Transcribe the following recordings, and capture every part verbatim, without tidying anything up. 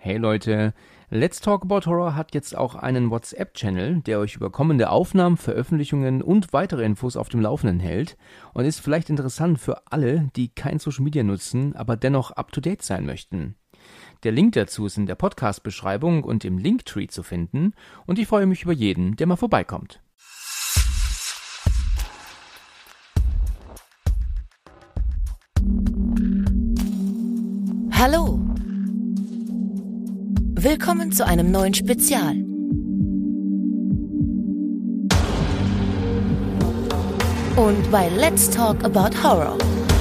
Hey Leute, Let's Talk About Horror hat jetzt auch einen WhatsApp-Channel, der euch über kommende Aufnahmen, Veröffentlichungen und weitere Infos auf dem Laufenden hält und ist vielleicht interessant für alle, die kein Social Media nutzen, aber dennoch up-to-date sein möchten. Der Link dazu ist in der Podcast-Beschreibung und im Linktree zu finden und ich freue mich über jeden, der mal vorbeikommt. Hallo! Willkommen zu einem neuen Spezial. Und bei Let's Talk About Horror.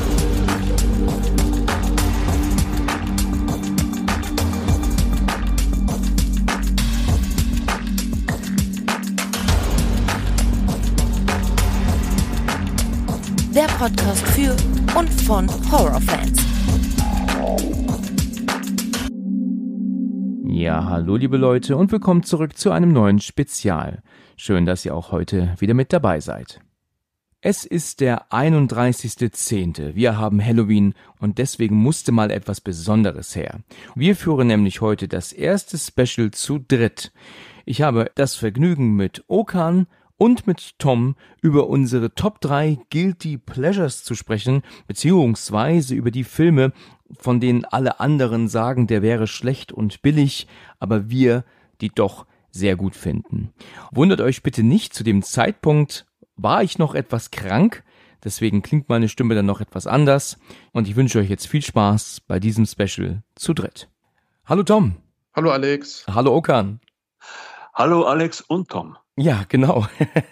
Der Podcast für und von Horrorfans. Ja, hallo liebe Leute und willkommen zurück zu einem neuen Spezial. Schön, dass ihr auch heute wieder mit dabei seid. Es ist der einunddreißigster zehnte Wir haben Halloween und deswegen musste mal etwas Besonderes her. Wir führen nämlich heute das erste Special zu dritt. Ich habe das Vergnügen mit Okan und mit Tom über unsere Top drei Guilty Pleasures zu sprechen, beziehungsweise über die Filme, von denen alle anderen sagen, der wäre schlecht und billig, aber wir die doch sehr gut finden. Wundert euch bitte nicht, zu dem Zeitpunkt war ich noch etwas krank, deswegen klingt meine Stimme dann noch etwas anders und ich wünsche euch jetzt viel Spaß bei diesem Special zu dritt. Hallo Tom. Hallo Alex. Hallo Okan. Hallo Alex und Tom. Ja, genau.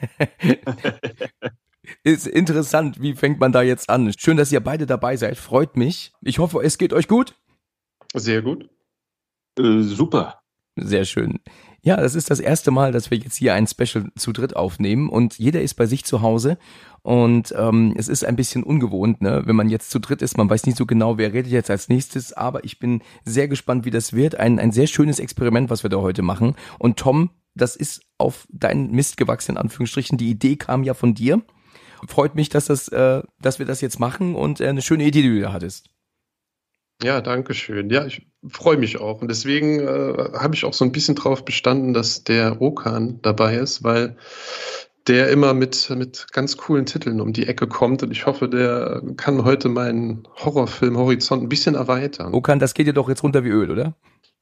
Ist interessant, wie fängt man da jetzt an? Schön, dass ihr beide dabei seid, freut mich. Ich hoffe, es geht euch gut. Sehr gut. Äh, super. Sehr schön. Ja, das ist das erste Mal, dass wir jetzt hier ein Special zu dritt aufnehmen und jeder ist bei sich zu Hause und ähm, es ist ein bisschen ungewohnt, ne? Wenn man jetzt zu dritt ist, man weiß nicht so genau, wer redet jetzt als nächstes, aber ich bin sehr gespannt, wie das wird. Ein, ein sehr schönes Experiment, was wir da heute machen. Und Tom, das ist auf deinen Mist gewachsen, in Anführungsstrichen. Die Idee kam ja von dir. Freut mich, dass, das, äh, dass wir das jetzt machen und äh, eine schöne Idee, die du da hattest. Ja, danke schön. Ja, ich freue mich auch. Und deswegen äh, habe ich auch so ein bisschen drauf bestanden, dass der Okan dabei ist, weil der immer mit, mit ganz coolen Titeln um die Ecke kommt. Und ich hoffe, der kann heute meinen Horrorfilm-Horizont ein bisschen erweitern. Okan, das geht dir doch jetzt runter wie Öl, oder?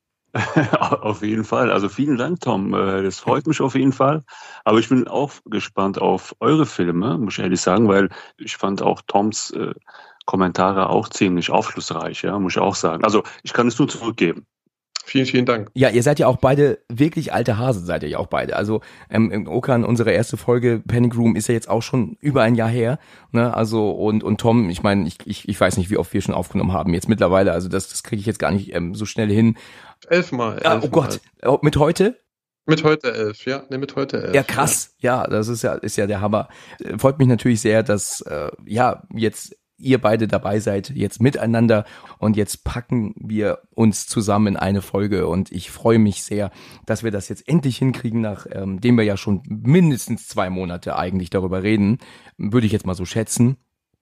Auf jeden Fall. Also vielen Dank, Tom. Das freut mich auf jeden Fall. Aber ich bin auch gespannt auf eure Filme, muss ich ehrlich sagen, weil ich fand auch Toms äh, Kommentare auch ziemlich aufschlussreich, ja, muss ich auch sagen. Also ich kann es nur zurückgeben. Vielen, vielen Dank. Ja, ihr seid ja auch beide wirklich alte Hasen, seid ihr ja auch beide. Also ähm, Okan, unsere erste Folge Panic Room ist ja jetzt auch schon über ein Jahr her. Ne? Also und und Tom, ich meine, ich, ich ich weiß nicht, wie oft wir schon aufgenommen haben jetzt mittlerweile. Also das das kriege ich jetzt gar nicht ähm, so schnell hin. Elfmal. Elf ah, oh Gott, oh, mit heute? Mit heute elf, ja, ne, mit heute elf. Ja, krass. Ja, ja, das ist ja ist ja der Hammer. Freut mich natürlich sehr, dass äh, ja jetzt ihr beide dabei seid, jetzt miteinander und jetzt packen wir uns zusammen in eine Folge und ich freue mich sehr, dass wir das jetzt endlich hinkriegen, nachdem ähm, wir ja schon mindestens zwei Monate eigentlich darüber reden, würde ich jetzt mal so schätzen.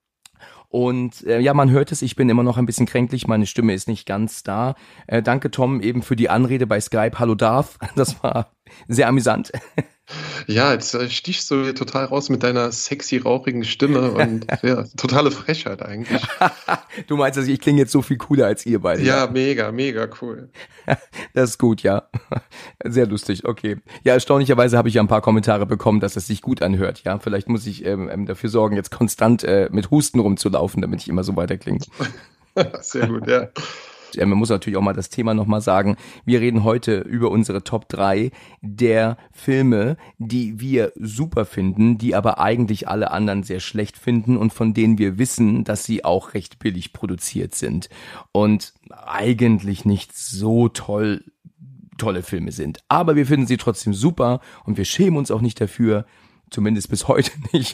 Und äh, ja, man hört es, ich bin immer noch ein bisschen kränklich, meine Stimme ist nicht ganz da. Äh, danke Tom eben für die Anrede bei Skype. Hallo Darth, das war sehr amüsant. Ja, jetzt äh, stichst du hier total raus mit deiner sexy, rauchigen Stimme und ja, totale Frechheit eigentlich. Du meinst, also ich klinge jetzt so viel cooler als ihr beide. Ja, mega, mega cool. Das ist gut, ja. Sehr lustig, okay. Ja, erstaunlicherweise habe ich ja ein paar Kommentare bekommen, dass es sich gut anhört, ja. Vielleicht muss ich ähm, dafür sorgen, jetzt konstant äh, mit Husten rumzulaufen, damit ich immer so weiter klinge. Sehr gut, ja. Man muss natürlich auch mal das Thema nochmal sagen. Wir reden heute über unsere Top drei der Filme, die wir super finden, die aber eigentlich alle anderen sehr schlecht finden und von denen wir wissen, dass sie auch recht billig produziert sind und eigentlich nicht so toll, tolle Filme sind. Aber wir finden sie trotzdem super und wir schämen uns auch nicht dafür, zumindest bis heute nicht.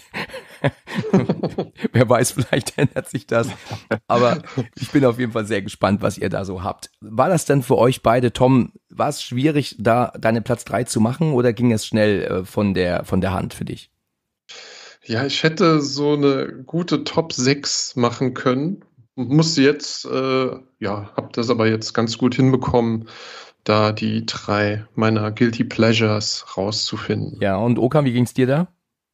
Wer weiß, vielleicht ändert sich das. Aber ich bin auf jeden Fall sehr gespannt, was ihr da so habt. War das denn für euch beide, Tom, war es schwierig, da deine Platz drei zu machen oder ging es schnell äh, von der, von der Hand für dich? Ja, ich hätte so eine gute Top sechs machen können. Musste jetzt, äh, ja, hab das aber jetzt ganz gut hinbekommen, da die drei meiner Guilty Pleasures rauszufinden. Ja, und Okan, wie ging's dir da?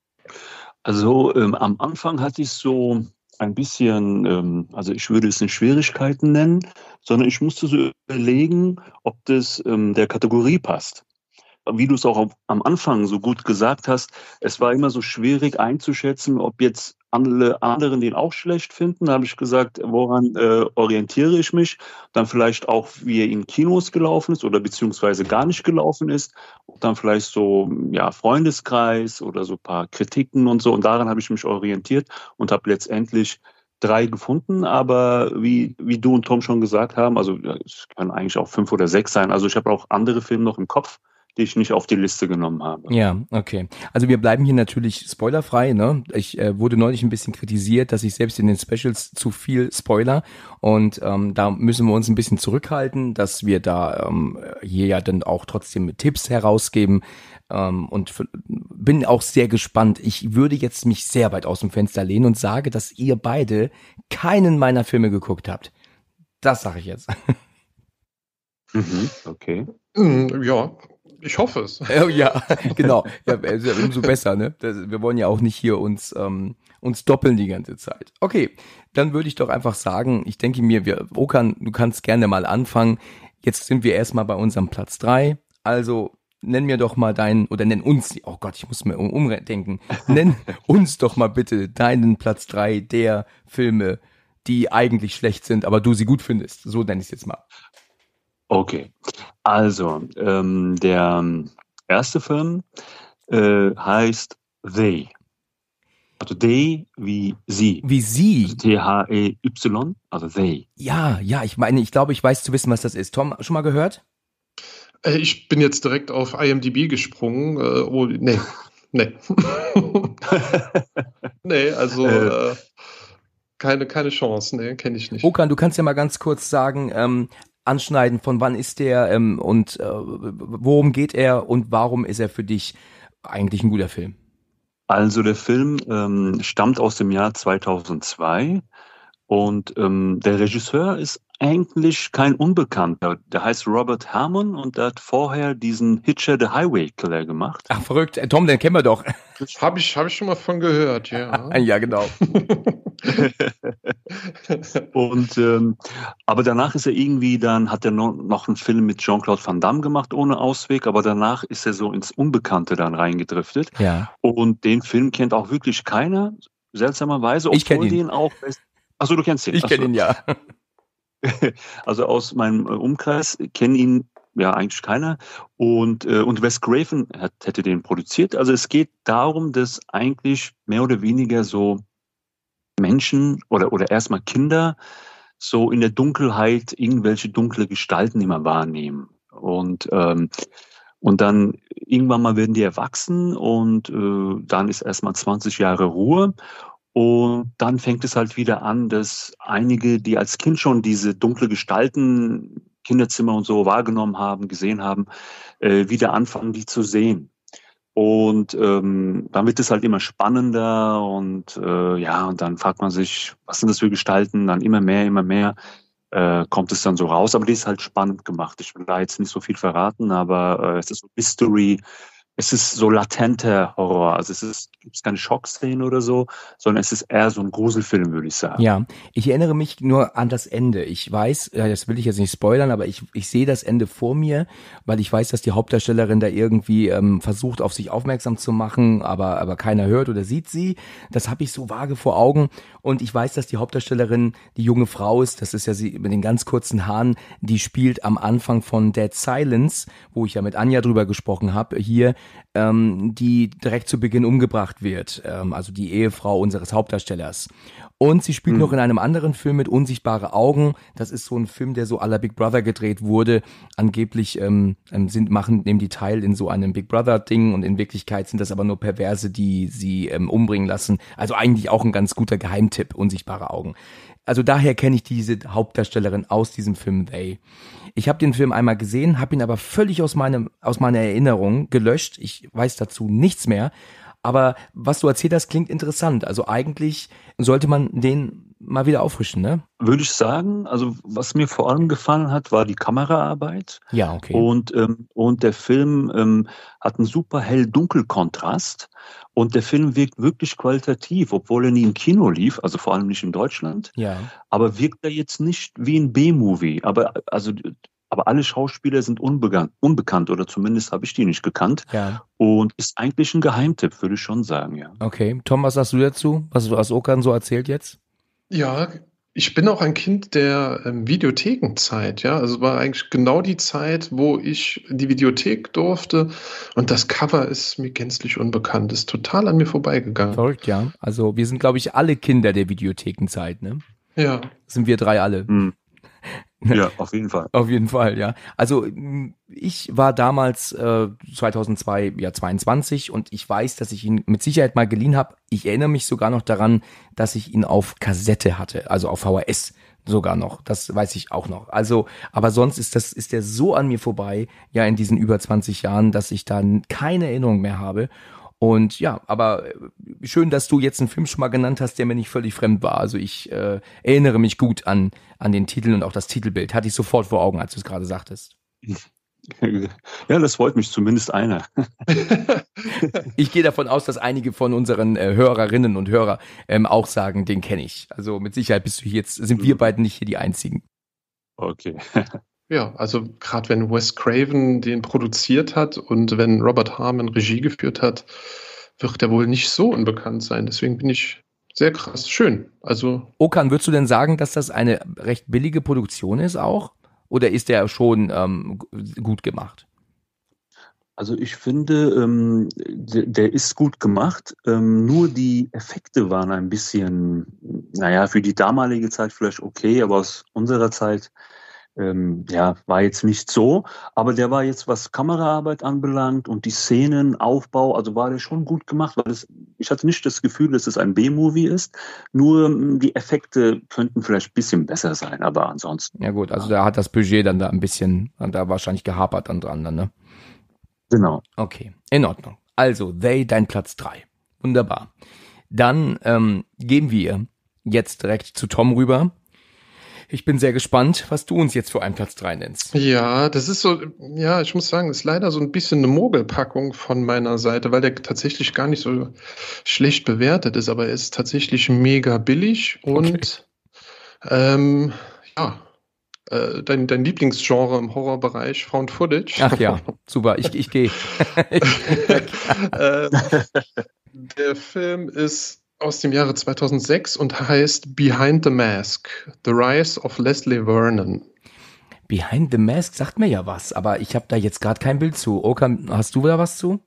Also ähm, am Anfang hatte ich so ein bisschen, ähm, also ich würde es nicht Schwierigkeiten nennen, sondern ich musste so überlegen, ob das ähm, der Kategorie passt. Wie du es auch am- am Anfang so gut gesagt hast, es war immer so schwierig einzuschätzen, ob jetzt alle anderen den auch schlecht finden. Da habe ich gesagt, woran äh, orientiere ich mich? Dann vielleicht auch, wie er in Kinos gelaufen ist oder beziehungsweise gar nicht gelaufen ist. Und dann vielleicht so, ja, Freundeskreis oder so ein paar Kritiken und so. Und daran habe ich mich orientiert und habe letztendlich drei gefunden. Aber wie, wie du und Tom schon gesagt haben, also ja, es können eigentlich auch fünf oder sechs sein. Also ich habe auch andere Filme noch im Kopf, die ich nicht auf die Liste genommen habe. Ja, okay. Also wir bleiben hier natürlich spoilerfrei, ne? Ich äh, wurde neulich ein bisschen kritisiert, dass ich selbst in den Specials zu viel spoiler und ähm, da müssen wir uns ein bisschen zurückhalten, dass wir da ähm, hier ja dann auch trotzdem mit Tipps herausgeben ähm, und f- bin auch sehr gespannt. Ich würde jetzt mich sehr weit aus dem Fenster lehnen und sage, dass ihr beide keinen meiner Filme geguckt habt. Das sage ich jetzt. Mhm, okay. Mm, Ja, ich hoffe es. Oh, ja, genau. Ja, also umso besser, ne? Das, wir wollen ja auch nicht hier uns, ähm, uns doppeln die ganze Zeit. Okay, dann würde ich doch einfach sagen, ich denke mir, wir, Okan, du kannst gerne mal anfangen. Jetzt sind wir erstmal bei unserem Platz drei. Also nenn mir doch mal deinen, oder nenn uns, oh Gott, ich muss mir um, umdenken. Nenn uns doch mal bitte deinen Platz drei der Filme, die eigentlich schlecht sind, aber du sie gut findest. So nenne ich es jetzt mal. Okay, also ähm, der ähm, erste Film äh, heißt They. Also They wie sie. Wie sie. Also T H E Y, also They. Ja, ja, ich meine, ich glaube, ich weiß zu wissen, was das ist. Tom, schon mal gehört? Äh, Ich bin jetzt direkt auf I M D B gesprungen. Äh, oh, nee, nee. Nee, also Äh. äh, keine, keine Chance, nee, kenne ich nicht. Okan, du kannst ja mal ganz kurz sagen, ähm, anschneiden, von wann ist der ähm, und äh, worum geht er und warum ist er für dich eigentlich ein guter Film? Also der Film ähm, stammt aus dem Jahr zweitausendzwei und ähm, der Regisseur ist eigentlich kein Unbekannter. Der heißt Robert Harmon und der hat vorher diesen Hitcher the Highway Killer gemacht. Ach, verrückt. Äh, Tom, den kennen wir doch. Habe ich, hab ich schon mal von gehört, ja. Ja, genau. Und ähm, aber danach ist er irgendwie, dann hat er noch, noch einen Film mit Jean-Claude Van Damme gemacht, ohne Ausweg, aber danach ist er so ins Unbekannte dann reingedriftet. Ja. Und den Film kennt auch wirklich keiner, seltsamerweise, Ich kenn obwohl ihn. den auch. Achso, du kennst ihn. Ich Ach so. kenne ihn ja. Also aus meinem äh, Umkreis kennen ihn ja eigentlich keiner. Und, äh, und Wes Craven hat, hätte den produziert. Also es geht darum, dass eigentlich mehr oder weniger so Menschen oder, oder erstmal Kinder so in der Dunkelheit irgendwelche dunkle Gestalten immer wahrnehmen. Und, ähm, und dann irgendwann mal werden die erwachsen und äh, dann ist erstmal zwanzig Jahre Ruhe. Und dann fängt es halt wieder an, dass einige, die als Kind schon diese dunkle Gestalten, Kinderzimmer und so wahrgenommen haben, gesehen haben, äh, wieder anfangen, die zu sehen. Und ähm, dann wird es halt immer spannender und äh, ja, und dann fragt man sich, was sind das für Gestalten? Dann immer mehr, immer mehr äh, kommt es dann so raus. Aber die ist halt spannend gemacht. Ich will da jetzt nicht so viel verraten, aber äh, es ist so Mystery. Es ist so latenter Horror. Also es ist, gibt es keine Schockszene oder so, sondern es ist eher so ein Gruselfilm, würde ich sagen. Ja, ich erinnere mich nur an das Ende. Ich weiß, ja, das will ich jetzt nicht spoilern, aber ich, ich sehe das Ende vor mir, weil ich weiß, dass die Hauptdarstellerin da irgendwie ähm, versucht, auf sich aufmerksam zu machen, aber, aber keiner hört oder sieht sie. Das habe ich so vage vor Augen. Und ich weiß, dass die Hauptdarstellerin die junge Frau ist. Das ist ja sie mit den ganz kurzen Haaren. Die spielt am Anfang von Dead Silence, wo ich ja mit Anja drüber gesprochen habe, hier, ähm, die direkt zu Beginn umgebracht wird. Ähm, also die Ehefrau unseres Hauptdarstellers. Und sie spielt Mhm. noch in einem anderen Film mit Unsichtbare Augen. Das ist so ein Film, der so à la Big Brother gedreht wurde. Angeblich ähm, ähm, sind machen nehmen die teil in so einem Big Brother Ding und in Wirklichkeit sind das aber nur Perverse, die sie ähm, umbringen lassen. Also eigentlich auch ein ganz guter Geheimtipp, Unsichtbare Augen. Also daher kenne ich diese Hauptdarstellerin aus diesem Film They. Ich habe den Film einmal gesehen, habe ihn aber völlig aus meinem aus meiner Erinnerung gelöscht. Ich weiß dazu nichts mehr. Aber was du erzählt hast, klingt interessant. Also eigentlich sollte man den mal wieder auffrischen, ne? Würde ich sagen. Also was mir vor allem gefallen hat, war die Kameraarbeit. Ja, okay. Und, ähm, und der Film ähm, hat einen super Hell-Dunkel-Kontrast. Und der Film wirkt wirklich qualitativ, obwohl er nie im Kino lief, also vor allem nicht in Deutschland. Ja. Aber wirkt er jetzt nicht wie ein B-Movie. Aber, also, aber alle Schauspieler sind unbekannt, unbekannt oder zumindest habe ich die nicht gekannt. Ja. Und ist eigentlich ein Geheimtipp, würde ich schon sagen, ja. Okay. Tom, was sagst du dazu? Was, was Okan so erzählt jetzt? Ja, ich bin auch ein Kind der ähm, Videothekenzeit, ja. Also war eigentlich genau die Zeit, wo ich in die Videothek durfte und das Cover ist mir gänzlich unbekannt, ist total an mir vorbeigegangen. Verrückt, ja. Also wir sind, glaube ich, alle Kinder der Videothekenzeit, ne? Ja. Sind wir drei alle. Hm. Ja, auf jeden Fall. Auf jeden Fall, ja. Also ich war damals äh, zweitausendzwei, ja zweiundzwanzig und ich weiß, dass ich ihn mit Sicherheit mal geliehen habe. Ich erinnere mich sogar noch daran, dass ich ihn auf Kassette hatte, also auf V H S sogar noch. Das weiß ich auch noch. Also, aber sonst ist das ist der so an mir vorbei, ja in diesen über zwanzig Jahren, dass ich da keine Erinnerung mehr habe. Und ja, aber schön, dass du jetzt einen Film schon mal genannt hast, der mir nicht völlig fremd war. Also ich äh, erinnere mich gut an, an den Titel und auch das Titelbild. Hatte ich sofort vor Augen, als du es gerade sagtest. Ja, das freut mich, zumindest einer. Ich gehe davon aus, dass einige von unseren äh, Hörerinnen und Hörer ähm, auch sagen, den kenne ich. Also mit Sicherheit bist du jetzt, sind wir beiden nicht hier die Einzigen. Okay. Ja, also gerade wenn Wes Craven den produziert hat und wenn Robert Harmon Regie geführt hat, wird er wohl nicht so unbekannt sein. Deswegen bin ich sehr krass. Schön. Also Okan, würdest du denn sagen, dass das eine recht billige Produktion ist auch? Oder ist der schon ähm, gut gemacht? Also ich finde, ähm, der, der ist gut gemacht. Ähm, nur die Effekte waren ein bisschen, naja, für die damalige Zeit vielleicht okay, aber aus unserer Zeit Ähm, ja, war jetzt nicht so, aber der war jetzt, was Kameraarbeit anbelangt und die Szenenaufbau, also war der schon gut gemacht, weil es, ich hatte nicht das Gefühl, dass es ein B-Movie ist, nur ähm, die Effekte könnten vielleicht ein bisschen besser sein, aber ansonsten. Ja gut, also da hat das Budget dann da ein bisschen, da wahrscheinlich gehapert dann dran, dann, ne? Genau. Okay, in Ordnung. Also, They, dein Platz drei. Wunderbar. Dann ähm, gehen wir jetzt direkt zu Tom rüber. Ich bin sehr gespannt, was du uns jetzt für einen Platz drei nennst. ja, das ist so, ja, ich muss sagen, ist leider so ein bisschen eine Mogelpackung von meiner Seite, weil der tatsächlich gar nicht so schlecht bewertet ist, aber er ist tatsächlich mega billig und ähm, ja, äh, dein, dein Lieblingsgenre im Horrorbereich, Found Footage. Ach ja, super, ich, ich gehe. ähm, der Film ist aus dem Jahre zweitausendsechs und heißt Behind the Mask, The Rise of Leslie Vernon. Behind the Mask sagt mir ja was, aber ich habe da jetzt gerade kein Bild zu. Okan, hast du da was zu?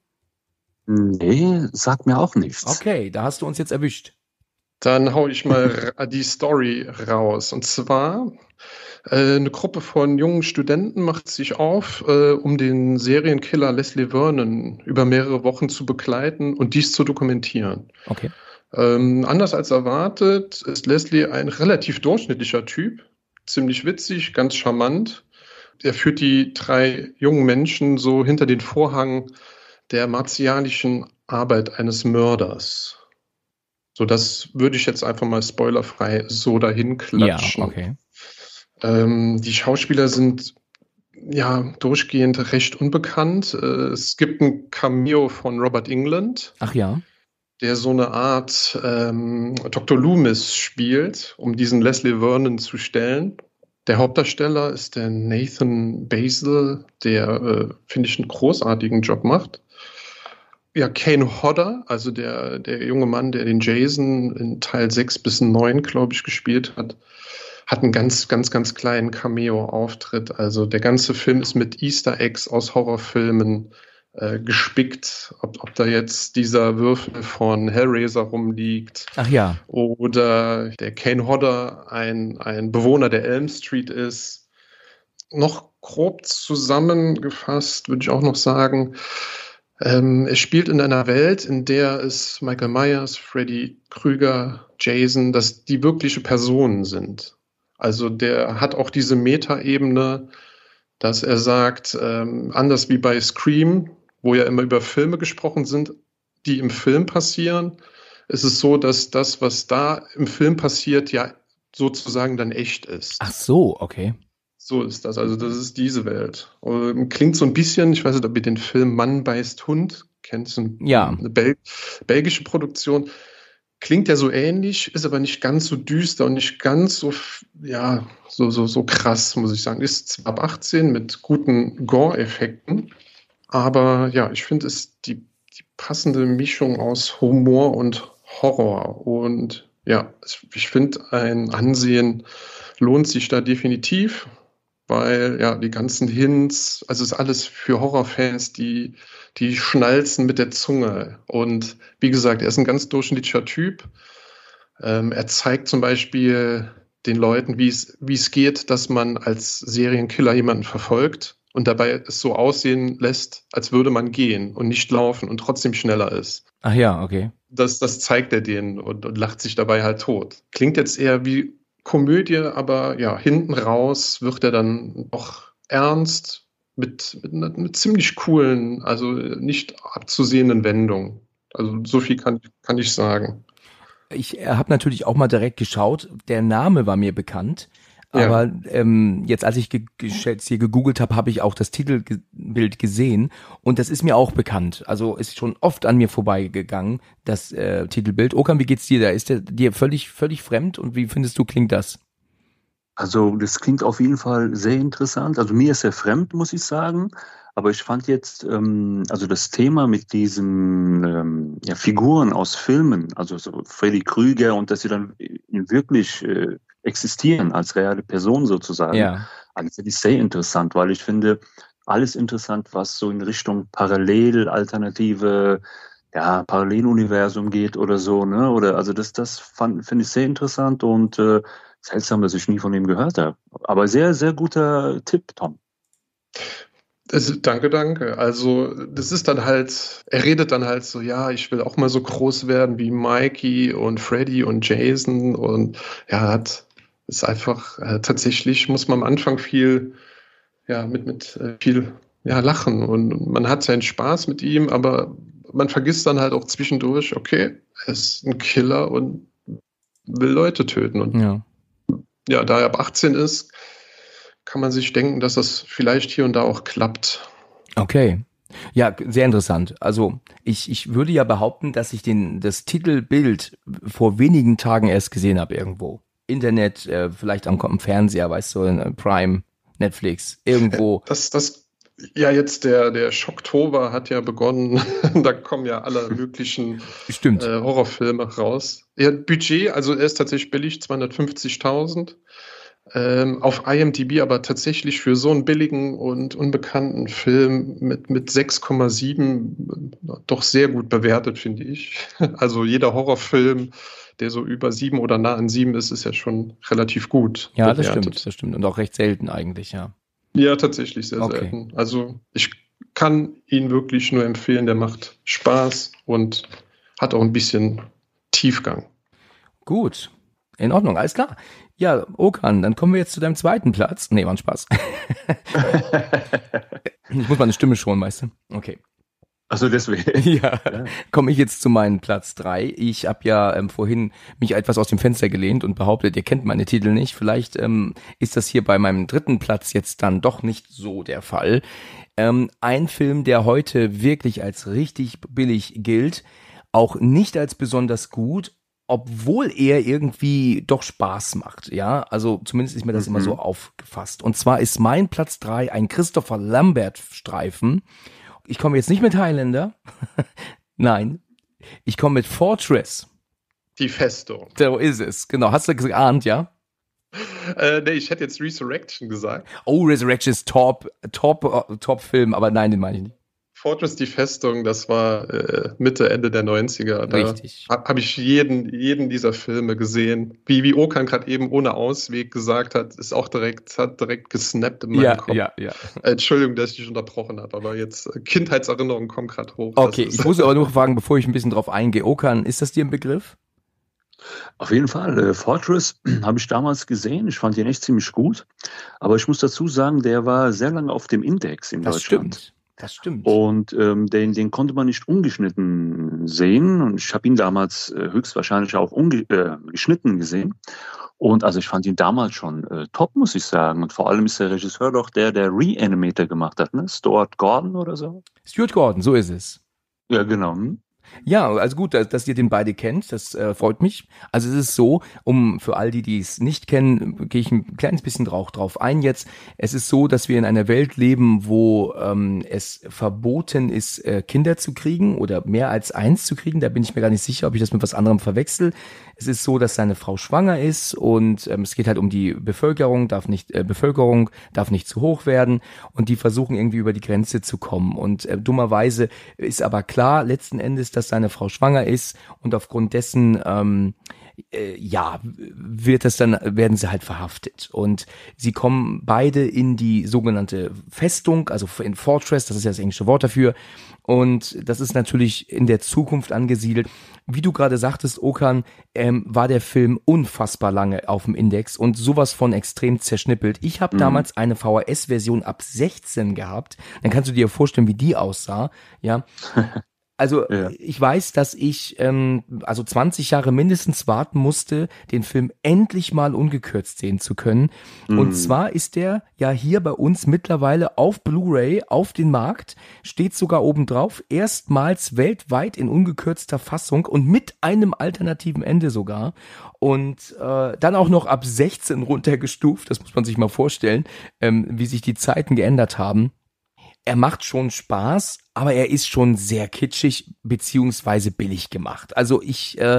Nee, sagt mir auch nichts. Okay, da hast du uns jetzt erwischt. Dann hau ich mal die Story raus. Und zwar, äh, eine Gruppe von jungen Studenten macht sich auf, äh, um den Serienkiller Leslie Vernon über mehrere Wochen zu begleiten und dies zu dokumentieren. Okay. Ähm, anders als erwartet ist Leslie ein relativ durchschnittlicher Typ, ziemlich witzig, ganz charmant. Er führt die drei jungen Menschen so hinter den Vorhang der martialischen Arbeit eines Mörders. So, das würde ich jetzt einfach mal spoilerfrei so dahin klatschen. Ja, okay. Ähm, die Schauspieler sind ja durchgehend recht unbekannt. Äh, es gibt ein Cameo von Robert Englund. Ach ja. Der so eine Art ähm, Doktor Loomis spielt, um diesen Leslie Vernon zu stellen. Der Hauptdarsteller ist der Nathan Basil, der, äh, finde ich, einen großartigen Job macht. Ja, Kane Hodder, also der, der junge Mann, der den Jason in Teil sechs bis neun, glaube ich, gespielt hat, hat einen ganz, ganz, ganz kleinen Cameo-Auftritt. Also der ganze Film ist mit Easter Eggs aus Horrorfilmen Äh, gespickt, ob, ob da jetzt dieser Würfel von Hellraiser rumliegt. Ach ja. Oder der Kane Hodder ein, ein Bewohner der Elm Street ist. Noch grob zusammengefasst würde ich auch noch sagen, ähm, es spielt in einer Welt, in der es Michael Myers, Freddy Krüger, Jason, dass die wirkliche Personen sind. Also der hat auch diese Meta-Ebene, dass er sagt, ähm, anders wie bei Scream, wo ja immer über Filme gesprochen sind, die im Film passieren, ist es so, dass das, was da im Film passiert, ja sozusagen dann echt ist. Ach so, okay. So ist das. Also das ist diese Welt. Ähm, Klingt so ein bisschen, ich weiß nicht, ob ihr den Film Mann beißt Hund kennt, so ein- Ja. eine Bel belgische Produktion. Klingt ja so ähnlich, ist aber nicht ganz so düster und nicht ganz so, f- ja, so, so, so krass, muss ich sagen. Ist zwar ab achtzehn mit guten Gore-Effekten, aber ja, ich finde, es ist die, die passende Mischung aus Humor und Horror. Und ja, es- ich finde, ein Ansehen lohnt sich da definitiv, weil ja die ganzen Hints, also es ist alles für Horrorfans, die, die schnalzen mit der Zunge. Und wie gesagt, er ist ein ganz durchschnittlicher Typ. Ähm, er zeigt zum Beispiel den Leuten, wie es, wie es geht, dass man als Serienkiller jemanden verfolgt und dabei es so aussehen lässt, als würde man gehen und nicht laufen und trotzdem schneller ist. Ach ja, okay. Das, das zeigt er denen und, und lacht sich dabei halt tot. Klingt jetzt eher wie Komödie, aber ja, hinten raus wird er dann doch ernst mit, mit einer, einer ziemlich coolen, also nicht abzusehenden Wendung. Also so viel kann, kann ich sagen. Ich äh, habe natürlich auch mal direkt geschaut. Der Name war mir bekannt. Ja. Aber ähm, jetzt, als ich ge ge jetzt hier gegoogelt habe, habe ich auch das Titelbild gesehen und das ist mir auch bekannt. Also ist schon oft an mir vorbeigegangen, das äh, Titelbild. Okan, wie geht's dir da? Ist der dir völlig, völlig fremd und wie findest du, klingt das? Also das klingt auf jeden Fall sehr interessant. Also mir ist er fremd, muss ich sagen. Aber ich fand jetzt, ähm, also das Thema mit diesen ähm, ja, Figuren aus Filmen, also so Freddy Krüger und dass sie dann wirklich äh, existieren als reale Person sozusagen, Ja. also finde ich sehr interessant, weil ich finde alles interessant, was so in Richtung Parallel, alternative, ja, Paralleluniversum geht oder so, ne? Oder also das, das fand, finde ich sehr interessant und äh, seltsam, dass ich nie von ihm gehört habe. Aber sehr, sehr guter Tipp, Tom. Also, danke, danke. Also, das ist dann halt, er redet dann halt so, ja, ich will auch mal so groß werden wie Mikey und Freddy und Jason und ja, hat, ist einfach, äh, tatsächlich muss man am Anfang viel, ja, mit, mit äh, viel, ja, lachen und man hat seinen Spaß mit ihm, aber man vergisst dann halt auch zwischendurch, okay, er ist ein Killer und will Leute töten und Ja. ja, da er ab achtzehn ist, kann man sich denken, dass das vielleicht hier und da auch klappt. Okay. Ja, sehr interessant. Also ich, ich würde ja behaupten, dass ich den, das Titelbild vor wenigen Tagen erst gesehen habe irgendwo. Internet, äh, vielleicht am, am Fernseher, weißt du, in äh, Prime, Netflix, irgendwo. Das, das, ja, jetzt der, der Schocktober hat ja begonnen. Da kommen ja alle möglichen Stimmt. äh, Horrorfilme raus. Ja, Budget, also er ist tatsächlich billig, zweihundertfünfzigtausend. Ähm, auf IMDb aber tatsächlich für so einen billigen und unbekannten Film mit, mit sechs Komma sieben doch sehr gut bewertet, finde ich. Also jeder Horrorfilm, der so über sieben oder nah an sieben ist, ist ja schon relativ gut Ja, das bewertet. stimmt, das stimmt. Und auch recht selten eigentlich, ja. Ja, tatsächlich sehr Okay. selten. Also ich kann ihn wirklich nur empfehlen, der macht Spaß und hat auch ein bisschen Tiefgang. Gut. In Ordnung, alles klar. Ja, Okan, dann kommen wir jetzt zu deinem zweiten Platz. Nee, war ein Spaß. Ich muss meine Stimme schonen, weißt du? Okay. Also deswegen. Ja, komme ich jetzt zu meinem Platz drei. Ich habe ja ähm, vorhin mich etwas aus dem Fenster gelehnt und behauptet, ihr kennt meine Titel nicht. Vielleicht ähm, ist das hier bei meinem dritten Platz jetzt dann doch nicht so der Fall. Ähm, ein Film, der heute wirklich als richtig billig gilt, auch nicht als besonders gut, obwohl er irgendwie doch Spaß macht, ja, also zumindest ist mir das Mhm. immer so aufgefasst. Und zwar ist mein Platz drei ein Christopher Lambert-Streifen. Ich komme jetzt nicht mit Highlander, nein, ich komme mit Fortress. Die Festung. So ist es, genau. Hast du geahnt, ja? Äh, nee, ich hätte jetzt Resurrection gesagt. Oh, Resurrection ist top, top, äh, top Film, aber nein, den meine ich nicht. Fortress, die Festung, das war äh, Mitte, Ende der neunziger. Da Richtig. ha- habe ich jeden, jeden dieser Filme gesehen. Wie, wie Okan gerade eben ohne Ausweg gesagt hat, ist auch direkt, hat direkt gesnappt in meinem Ja, Kopf. ja, ja. Äh, Entschuldigung, dass ich dich unterbrochen habe, aber jetzt äh, Kindheitserinnerungen kommen gerade hoch. Okay, Das ich ist- muss aber nur fragen, bevor ich ein bisschen drauf eingehe. Okan, ist das dir ein Begriff? Auf jeden Fall. Äh, Fortress habe ich damals gesehen. Ich fand den echt ziemlich gut. Aber ich muss dazu sagen, der war sehr lange auf dem Index in Das Deutschland. stimmt. Das stimmt. Und ähm, den, den konnte man nicht ungeschnitten sehen. Und ich habe ihn damals äh, höchstwahrscheinlich auch unge äh, geschnitten gesehen. Und also ich fand ihn damals schon äh, top, muss ich sagen. Und vor allem ist der Regisseur doch der, der Reanimator gemacht hat, ne? Stuart Gordon oder so? Stuart Gordon, so ist es. Ja, genau. Hm? Ja, also gut, dass, dass ihr den beide kennt, das äh, freut mich. Also es ist so, um für all die, die es nicht kennen, gehe ich ein kleines bisschen drauf, drauf ein jetzt. Es ist so, dass wir in einer Welt leben, wo ähm, es verboten ist, äh, Kinder zu kriegen oder mehr als eins zu kriegen. Da bin ich mir gar nicht sicher, ob ich das mit was anderem verwechsel. Es ist so, dass seine Frau schwanger ist und ähm, es geht halt um die Bevölkerung, darf nicht äh, Bevölkerung darf nicht zu hoch werden und die versuchen irgendwie über die Grenze zu kommen. Und äh, dummerweise ist aber klar letzten Endes, dass seine Frau schwanger ist und aufgrund dessen ähm, äh, ja wird das dann werden sie halt verhaftet und sie kommen beide in die sogenannte Festung, also in Fortress, das ist ja das englische Wort dafür. Und das ist natürlich in der Zukunft angesiedelt. Wie du gerade sagtest, Okan, ähm, war der Film unfassbar lange auf dem Index und sowas von extrem zerschnippelt. Ich habe mhm. damals eine V H S-Version ab sechzehn gehabt. Dann kannst du dir vorstellen, wie die aussah. Ja. Also ja. Ich weiß, dass ich ähm, also zwanzig Jahre mindestens warten musste, den Film endlich mal ungekürzt sehen zu können. Mm. Und zwar ist der ja hier bei uns mittlerweile auf Blu-ray auf den Markt, steht sogar oben drauf, erstmals weltweit in ungekürzter Fassung und mit einem alternativen Ende sogar. Und äh, dann auch noch ab sechzehn runtergestuft, das muss man sich mal vorstellen, ähm, wie sich die Zeiten geändert haben. Er macht schon Spaß, aber er ist schon sehr kitschig beziehungsweise billig gemacht. Also ich äh,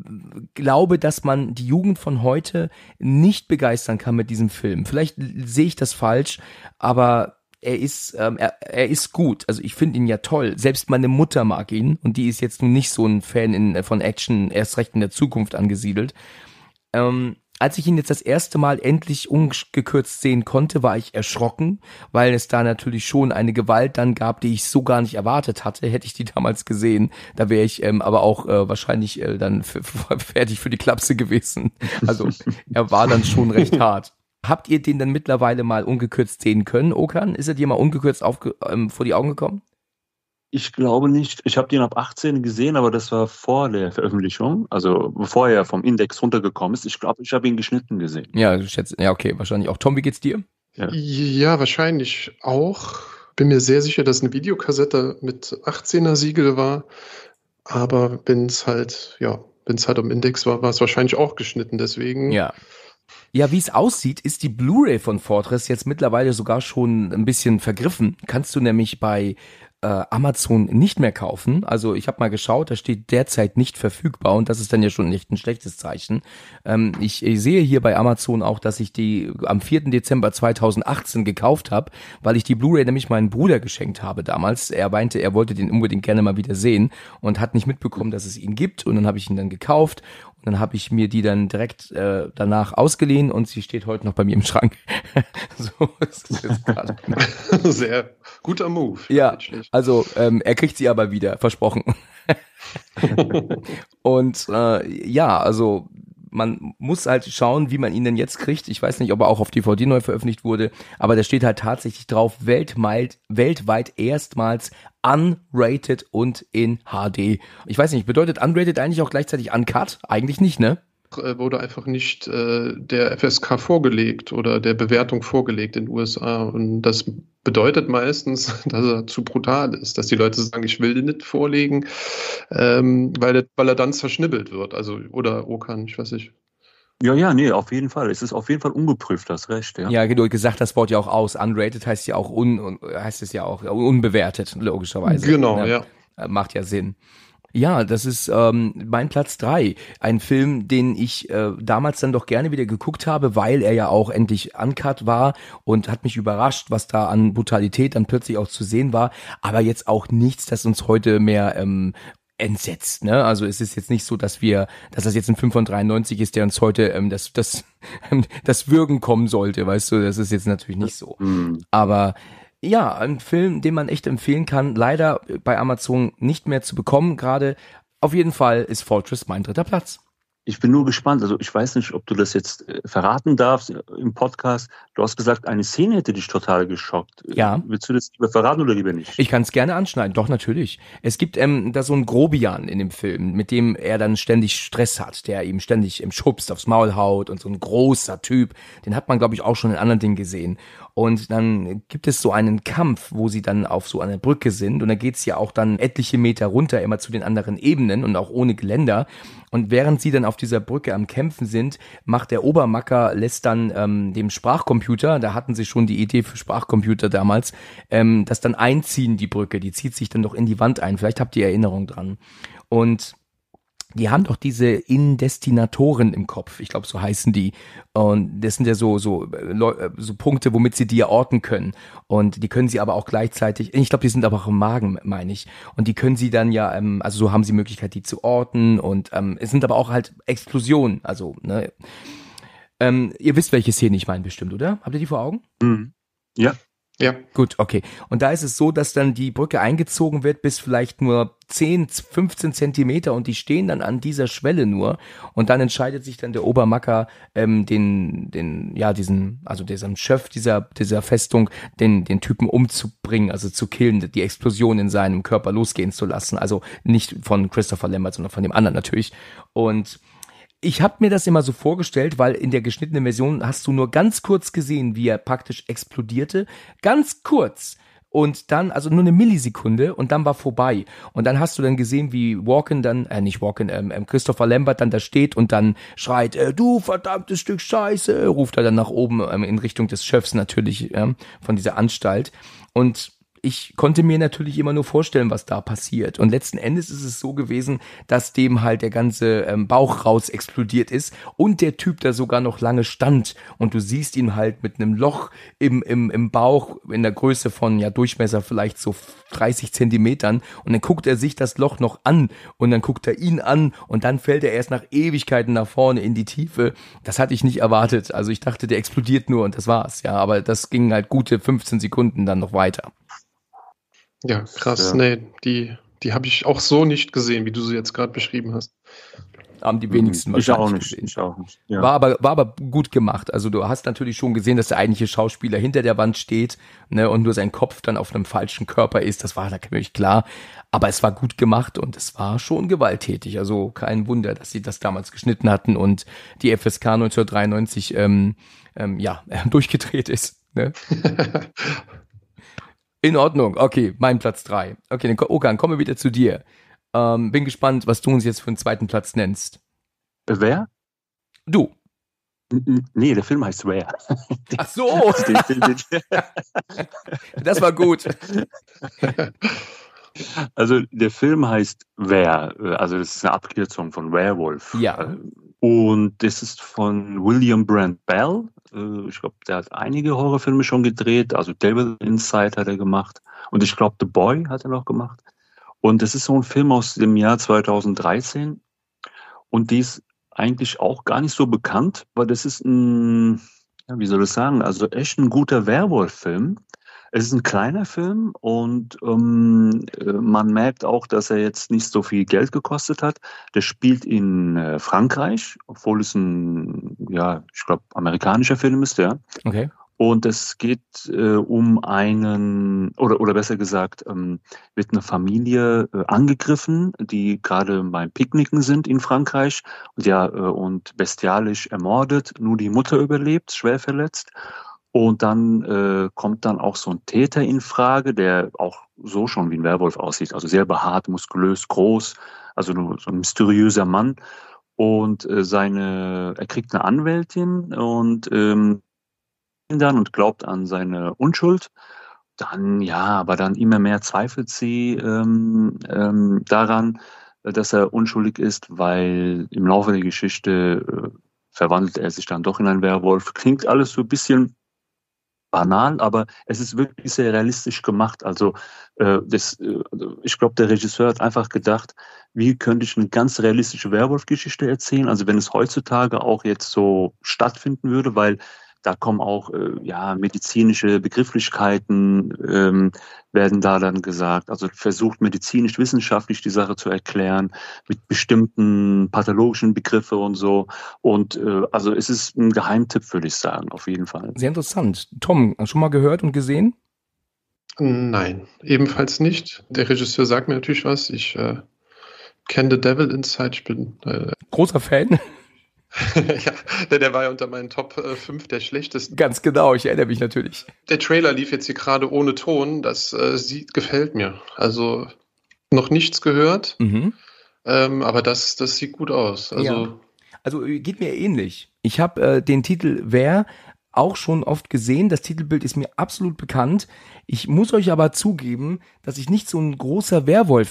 glaube, dass man die Jugend von heute nicht begeistern kann mit diesem Film. Vielleicht sehe ich das falsch, aber er ist ähm, er, er ist gut. Also ich finde ihn ja toll. Selbst meine Mutter mag ihn und die ist jetzt nun nicht so ein Fan in, von Action, erst recht in der Zukunft angesiedelt. Ähm, Als ich ihn jetzt das erste Mal endlich ungekürzt sehen konnte, war ich erschrocken, weil es da natürlich schon eine Gewalt dann gab, die ich so gar nicht erwartet hatte. Hätte ich die damals gesehen, da wäre ich ähm, aber auch äh, wahrscheinlich äh, dann f- f- fertig für die Klapse gewesen. Also er war dann schon recht hart. Habt ihr den dann mittlerweile mal ungekürzt sehen können, Okan? Ist er dir mal ungekürzt aufge- ähm, vor die Augen gekommen? Ich glaube nicht. Ich habe den ab achtzehn gesehen, aber das war vor der Veröffentlichung, also bevor er vom Index runtergekommen ist. Ich glaube, ich habe ihn geschnitten gesehen. Ja, ich schätze, ja, okay, wahrscheinlich auch. Tom, wie geht's dir? Ja. ja, wahrscheinlich auch. Bin mir sehr sicher, dass eine Videokassette mit achtzehner Siegel war. Aber wenn es halt, ja, wenn es halt am Index war, war es wahrscheinlich auch geschnitten. Deswegen. Ja. Ja, wie es aussieht, ist die Blu-ray von Fortress jetzt mittlerweile sogar schon ein bisschen vergriffen. Kannst du nämlich bei äh, Amazon nicht mehr kaufen. Also ich habe mal geschaut, da steht derzeit nicht verfügbar und das ist dann ja schon echt ein schlechtes Zeichen. Ähm, ich, ich sehe hier bei Amazon auch, dass ich die am vierten Dezember zweitausendachtzehn gekauft habe, weil ich die Blu-ray nämlich meinem Bruder geschenkt habe damals. Er meinte, er wollte den unbedingt gerne mal wieder sehen und hat nicht mitbekommen, dass es ihn gibt und dann habe ich ihn dann gekauft. Und dann habe ich mir die dann direkt äh, danach ausgeliehen und sie steht heute noch bei mir im Schrank. So ist es jetzt gerade. Sehr guter Move. Ja, also ähm, er kriegt sie aber wieder, versprochen. Und äh, ja, also man muss halt schauen, wie man ihn denn jetzt kriegt. Ich weiß nicht, ob er auch auf D V D neu veröffentlicht wurde, aber da steht halt tatsächlich drauf, weltweit, weltweit erstmals unrated und in H D. Ich weiß nicht, bedeutet unrated eigentlich auch gleichzeitig uncut? Eigentlich nicht, ne? Wurde einfach nicht äh, der F S K vorgelegt oder der Bewertung vorgelegt in den U S A. Und das bedeutet meistens, dass er zu brutal ist, dass die Leute sagen, ich will den nicht vorlegen, ähm, weil, er, weil er dann zerschnibbelt wird. Also, oder Okan, ich weiß nicht. Ja, ja, nee, auf jeden Fall. Es ist auf jeden Fall ungeprüft, das Recht, ja. Ja, genau, gesagt das Wort ja auch aus. Unrated heißt ja auch un, heißt es ja auch unbewertet, logischerweise. Genau, ne? Ja. Macht ja Sinn. Ja, das ist ähm, mein Platz drei. Ein Film, den ich äh, damals dann doch gerne wieder geguckt habe, weil er ja auch endlich uncut war und hat mich überrascht, was da an Brutalität dann plötzlich auch zu sehen war. Aber jetzt auch nichts, das uns heute mehr ähm, entsetzt, ne? Also es ist jetzt nicht so, dass wir, dass das jetzt ein Film von dreiundneunzig ist, der uns heute ähm, das das das Würgen kommen sollte, weißt du? Das ist jetzt natürlich nicht so. Mhm. Aber ja, ein Film, den man echt empfehlen kann, leider bei Amazon nicht mehr zu bekommen gerade. Auf jeden Fall ist Fortress mein dritter Platz. Ich bin nur gespannt. Also ich weiß nicht, ob du das jetzt äh, verraten darfst äh, im Podcast. Du hast gesagt, eine Szene hätte dich total geschockt. Ja. Willst du das lieber verraten oder lieber nicht? Ich kann es gerne anschneiden, doch natürlich. Es gibt ähm, da so einen Grobian in dem Film, mit dem er dann ständig Stress hat, der ihm ständig im Schubst aufs Maul haut und so ein großer Typ. Den hat man, glaube ich, auch schon in anderen Dingen gesehen. Und dann gibt es so einen Kampf, wo sie dann auf so einer Brücke sind. Und da geht's ja auch dann etliche Meter runter, immer zu den anderen Ebenen und auch ohne Geländer. Und während sie dann auf dieser Brücke am Kämpfen sind, macht der Obermacker, lässt dann ähm, dem Sprachcomputer, da hatten sie schon die Idee für Sprachcomputer damals, ähm, das dann einziehen, die Brücke. Die zieht sich dann doch in die Wand ein. Vielleicht habt ihr Erinnerung dran. Und die haben doch diese Indestinatoren im Kopf, ich glaube, so heißen die. Und das sind ja so so so Punkte, womit sie die ja orten können. Und die können sie aber auch gleichzeitig, ich glaube, die sind aber auch im Magen, meine ich. Und die können sie dann ja, ähm, also so haben sie Möglichkeit, die zu orten. Und ähm, es sind aber auch halt Explosionen. Also, ne. Ähm, ihr wisst, welche Szene ich meine bestimmt, oder? Habt ihr die vor Augen? Mhm. Ja. Ja. Gut, okay. Und da ist es so, dass dann die Brücke eingezogen wird bis vielleicht nur zehn, fünfzehn Zentimeter und die stehen dann an dieser Schwelle nur und dann entscheidet sich dann der Obermacker, ähm, den, den, ja, diesen, also diesem Chef dieser, dieser Festung, den, den Typen umzubringen, also zu killen, die Explosion in seinem Körper losgehen zu lassen. Also nicht von Christopher Lambert, sondern von dem anderen natürlich. Und ich habe mir das immer so vorgestellt, weil in der geschnittenen Version hast du nur ganz kurz gesehen, wie er praktisch explodierte. Ganz kurz. Und dann, also nur eine Millisekunde und dann war vorbei. Und dann hast du dann gesehen, wie Walken dann, äh, nicht Walken, ähm, ähm, Christopher Lambert dann da steht und dann schreit, äh, du verdammtes Stück Scheiße, ruft er dann nach oben ähm, in Richtung des Chefs natürlich, ähm, von dieser Anstalt. Und ich konnte mir natürlich immer nur vorstellen, was da passiert. Und letzten Endes ist es so gewesen, dass dem halt der ganze ähm, Bauch raus explodiert ist und der Typ da sogar noch lange stand. Und du siehst ihn halt mit einem Loch im, im, im Bauch in der Größe von, ja, Durchmesser vielleicht so dreißig Zentimetern. Und dann guckt er sich das Loch noch an und dann guckt er ihn an und dann fällt er erst nach Ewigkeiten nach vorne in die Tiefe. Das hatte ich nicht erwartet. Also ich dachte, der explodiert nur und das war's. Ja, aber das ging halt gute fünfzehn Sekunden dann noch weiter. Ja, krass. Ja. Nee, die, die habe ich auch so nicht gesehen, wie du sie jetzt gerade beschrieben hast. Haben die wenigsten Ich auch wahrscheinlich nicht. gesehen. Ich auch nicht. Ja. War aber, war aber gut gemacht. Also du hast natürlich schon gesehen, dass der eigentliche Schauspieler hinter der Wand steht, ne, und nur sein Kopf dann auf einem falschen Körper ist. Das war natürlich klar. Aber es war gut gemacht und es war schon gewalttätig. Also kein Wunder, dass sie das damals geschnitten hatten und die F S K neunzehnhundertdreiundneunzig ähm, ähm, ja, durchgedreht ist. Ne? In Ordnung, okay, mein Platz drei. Okay, dann Okan, kommen wir wieder zu dir. Ähm, bin gespannt, was du uns jetzt für einen zweiten Platz nennst. Wer? Du. N- n- Nee, der Film heißt Where. Ach so, Den Film, den, das war gut. Also der Film heißt Where, also das ist eine Abkürzung von Werewolf. Ja. Und das ist von William Brand Bell. Ich glaube, der hat einige Horrorfilme schon gedreht. Also Devil Inside hat er gemacht. Und ich glaube, The Boy hat er noch gemacht. Und das ist so ein Film aus dem Jahr zweitausenddreizehn. Und die ist eigentlich auch gar nicht so bekannt, weil das ist ein, ja, wie soll ich sagen, also echt ein guter Werwolf-Film. Es ist ein kleiner Film und ähm, man merkt auch, dass er jetzt nicht so viel Geld gekostet hat. Der spielt in äh, Frankreich, obwohl es ein, ja, ich glaube, amerikanischer Film ist, ja. Okay. Und es geht äh, um einen, oder, oder besser gesagt, ähm, wird eine Familie äh, angegriffen, die gerade beim Picknicken sind in Frankreich und, ja, äh, und bestialisch ermordet. Nur die Mutter überlebt, schwer verletzt. Und dann äh, kommt dann auch so ein Täter in Frage, der auch so schon wie ein Werwolf aussieht. Also sehr behaart, muskulös, groß, also so ein mysteriöser Mann. Und äh, seine, er kriegt eine Anwältin und ähm, dann und glaubt an seine Unschuld. Dann, ja, aber dann immer mehr zweifelt sie ähm, ähm, daran, dass er unschuldig ist, weil im Laufe der Geschichte äh, verwandelt er sich dann doch in einen Werwolf. Klingt alles so ein bisschen banal, aber es ist wirklich sehr realistisch gemacht. Also äh, das, äh, ich glaube, der Regisseur hat einfach gedacht, wie könnte ich eine ganz realistische Werwolf-Geschichte erzählen? Also wenn es heutzutage auch jetzt so stattfinden würde, weil da kommen auch äh, ja medizinische Begrifflichkeiten ähm, werden da dann gesagt. Also versucht medizinisch-wissenschaftlich die Sache zu erklären mit bestimmten pathologischen Begriffen und so. Und äh, also es ist ein Geheimtipp, würde ich sagen, auf jeden Fall. Sehr interessant. Tom, schon mal gehört und gesehen? Nein, ebenfalls nicht. Der Regisseur sagt mir natürlich was. Ich äh, kenne The Devil Inside. Ich bin äh, großer Fan. ja, der, der war ja unter meinen Top fünf der schlechtesten. Ganz genau, ich erinnere mich natürlich. Der Trailer lief jetzt hier gerade ohne Ton. Das äh, sieht, gefällt mir. Also noch nichts gehört, Mhm. ähm, aber das, das sieht gut aus. Also Ja. Also äh, geht mir ähnlich. Ich habe äh, den Titel Wer auch schon oft gesehen. Das Titelbild ist mir absolut bekannt. Ich muss euch aber zugeben, dass ich nicht so ein großer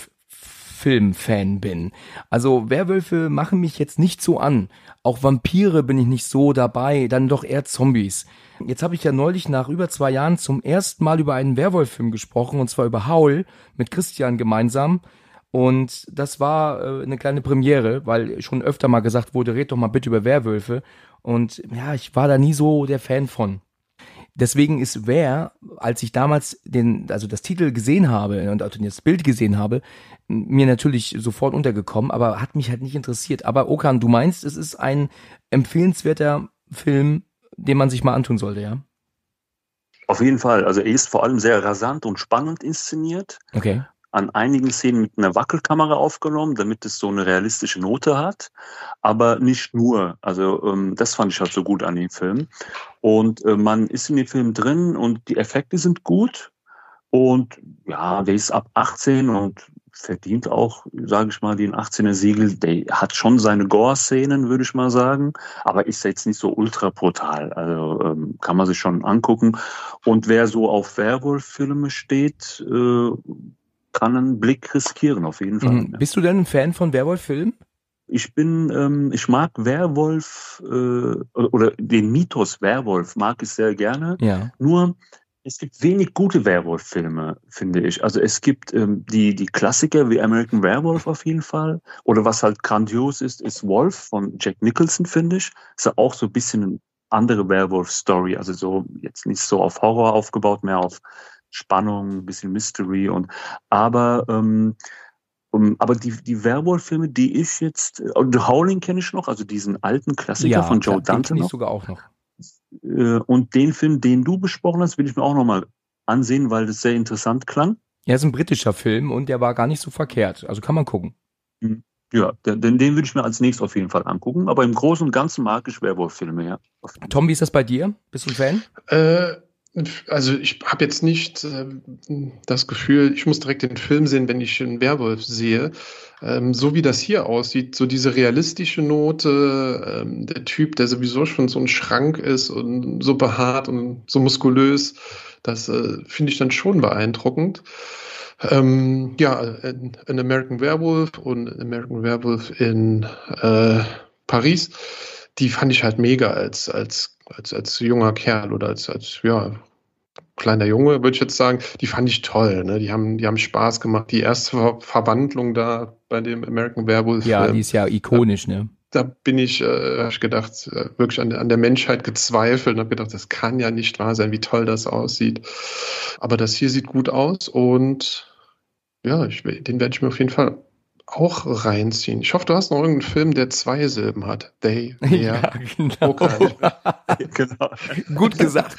Werwolf-Film-Fan bin. Also Werwölfe machen mich jetzt nicht so an. Auch Vampire bin ich nicht so dabei, dann doch eher Zombies. Jetzt habe ich ja neulich nach über zwei Jahren zum ersten Mal über einen Werwolf-Film gesprochen, und zwar über Howl mit Christian gemeinsam. Und das war äh, eine kleine Premiere, weil schon öfter mal gesagt wurde, red doch mal bitte über Werwölfe. Und ja, ich war da nie so der Fan von. Deswegen ist Wer, als ich damals den, also das Titel gesehen habe und auch das Bild gesehen habe, mir natürlich sofort untergekommen, aber hat mich halt nicht interessiert. Aber Okan, du meinst, es ist ein empfehlenswerter Film, den man sich mal antun sollte, ja? Auf jeden Fall. Also er ist vor allem sehr rasant und spannend inszeniert. Okay. An einigen Szenen mit einer Wackelkamera aufgenommen, damit es so eine realistische Note hat, aber nicht nur. Also ähm, das fand ich halt so gut an dem Film. Und äh, man ist in dem Film drin und die Effekte sind gut und ja, der ist ab achtzehn und verdient auch, sage ich mal, den achtzehner Siegel. Der hat schon seine Gore-Szenen, würde ich mal sagen, aber ist jetzt nicht so ultra brutal. Also ähm, kann man sich schon angucken. Und wer so auf Werwolf-Filme steht, äh, kann einen Blick riskieren, auf jeden Fall. Mhm. Bist du denn ein Fan von Werwolf-Filmen? Ich bin, ähm, ich mag Werwolf äh, oder den Mythos Werwolf mag ich sehr gerne. Ja. Nur es gibt wenig gute Werwolf-Filme, finde ich. Also es gibt ähm, die die Klassiker wie American Werewolf auf jeden Fall. Oder was halt grandios ist, ist Wolf von Jack Nicholson, finde ich. Ist ja auch so ein bisschen eine andere Werwolf-Story. Also so jetzt nicht so auf Horror aufgebaut, mehr auf Spannung, ein bisschen Mystery und aber ähm, um, aber die die Werwolf-Filme, die ich jetzt äh, The Howling kenne ich noch, also diesen alten Klassiker Ja, von Joe den Dante kenn ich noch. sogar auch noch. Äh, und den Film, den du besprochen hast, will ich mir auch noch mal ansehen, weil das sehr interessant klang. Er ist ein britischer Film und der war gar nicht so verkehrt. Also kann man gucken. Mhm. Ja, den, den würde ich mir als nächstes auf jeden Fall angucken. Aber im Großen und Ganzen mag ich Werwolf-Filme, ja. Tom, wie ist das bei dir? Bist du ein Fan? Äh, also ich habe jetzt nicht äh, das Gefühl, ich muss direkt den Film sehen, wenn ich einen Werwolf sehe. Ähm, so wie das hier aussieht, so diese realistische Note, ähm, der Typ, der sowieso schon so ein Schrank ist und so behaart und so muskulös, das äh, finde ich dann schon beeindruckend. Ähm, ja, ein, ein American Werewolf und American Werewolf in äh, Paris, die fand ich halt mega als, als, als, als junger Kerl oder als, als ja, kleiner Junge, würde ich jetzt sagen. Die fand ich toll. Ne? Die haben, die haben Spaß gemacht. Die erste Ver Verwandlung da bei dem American Werewolf. Ja, äh, die ist ja ikonisch, ne? Da bin ich, äh, hab ich gedacht, äh, wirklich an, an der Menschheit gezweifelt und habe gedacht, das kann ja nicht wahr sein, wie toll das aussieht. Aber das hier sieht gut aus und ja, ich, den werde ich mir auf jeden Fall auch reinziehen. Ich hoffe, du hast noch irgendeinen Film, der zwei Silben hat. They, Ja, der, genau. okay. Genau. Gut gesagt.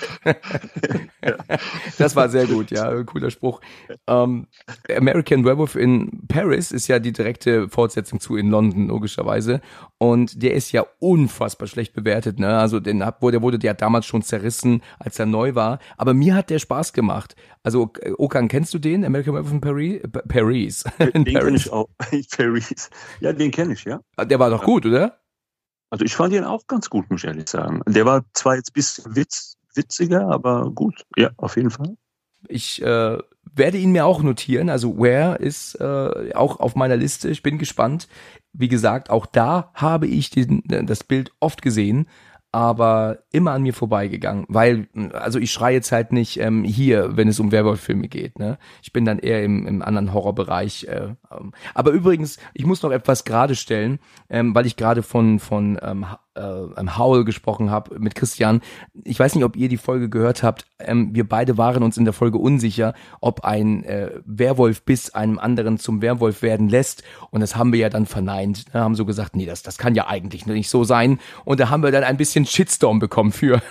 Das war sehr gut, ja, cooler Spruch. Ähm, American Werewolf in Paris ist ja die direkte Fortsetzung zu in London, logischerweise. Und der ist ja unfassbar schlecht bewertet, ne? Also den, der wurde ja damals schon zerrissen, als er neu war. Aber mir hat der Spaß gemacht. Also, Okan, kennst du den? American Werewolf in Paris? Paris. Den kenne ich auch. Paris. Ja, den kenne ich, ja. Der war doch gut, oder? Also ich fand ihn auch ganz gut, muss ich ehrlich sagen. Der war zwar jetzt ein bisschen witz, witziger, aber gut. Ja, auf jeden Fall. Ich äh, werde ihn mir auch notieren. Also Where ist äh, auch auf meiner Liste. Ich bin gespannt. Wie gesagt, auch da habe ich den, das Bild oft gesehen, aber immer an mir vorbeigegangen, weil, also ich schreie jetzt halt nicht ähm, hier, wenn es um Werwolf-Filme geht, ne? Ich bin dann eher im, im anderen Horrorbereich. Äh, ähm. Aber übrigens, ich muss noch etwas gerade stellen, ähm, weil ich gerade von von ähm, äh, Howl gesprochen habe mit Christian. Ich weiß nicht, ob ihr die Folge gehört habt. Ähm, wir beide waren uns in der Folge unsicher, ob ein äh, Werwolf-Biss einem anderen zum Werwolf werden lässt. Und das haben wir ja dann verneint. Da haben so gesagt, nee, das, das kann ja eigentlich nicht so sein. Und da haben wir dann ein bisschen Shitstorm bekommen für.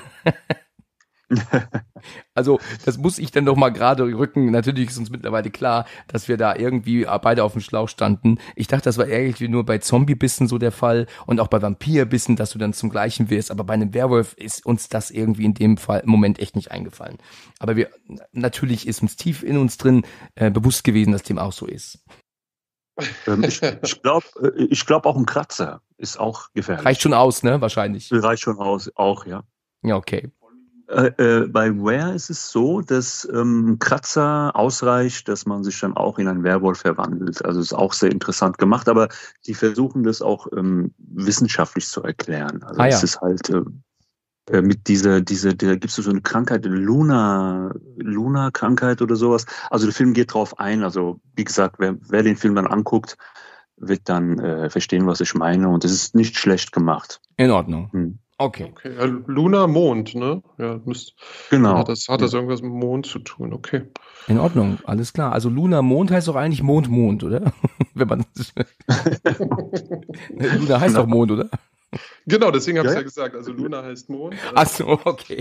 Also das muss ich dann doch mal gerade rücken. Natürlich ist uns mittlerweile klar, dass wir da irgendwie beide auf dem Schlauch standen. Ich dachte, das war irgendwie nur bei Zombie-Bissen so der Fall und auch bei Vampir-Bissen, dass du dann zum Gleichen wirst. Aber bei einem Werwolf ist uns das irgendwie in dem Fall im Moment echt nicht eingefallen. Aber wir natürlich ist uns tief in uns drin äh, bewusst gewesen, dass dem auch so ist. Ähm, ich ich glaube, ich glaub auch ein Kratzer ist auch gefährlich. Reicht schon aus, ne? Wahrscheinlich. Reicht schon aus, auch, ja. Ja, okay. Äh, äh, bei Where ist es so, dass ähm, ein Kratzer ausreicht, dass man sich dann auch in einen Werwolf verwandelt. Also ist auch sehr interessant gemacht, aber die versuchen das auch ähm, wissenschaftlich zu erklären. Also ah, ja. es ist halt äh, äh, mit dieser, dieser, da gibt es so eine Krankheit, Luna, Luna-Krankheit oder sowas. Also der Film geht drauf ein. Also wie gesagt, wer, wer den Film dann anguckt, wird dann äh, verstehen, was ich meine. Und es ist nicht schlecht gemacht. In Ordnung. Hm. Okay. Okay. Ja, Luna, Mond, ne? Ja, müsst, Genau. Hat das, hat das irgendwas mit Mond zu tun? Okay. In Ordnung, alles klar. Also Luna Mond heißt doch eigentlich Mond Mond, oder? Wenn man Luna heißt doch Mond, oder? Genau, deswegen habe ich Ja, ja gesagt. Also Luna heißt Mond. Ach so, okay.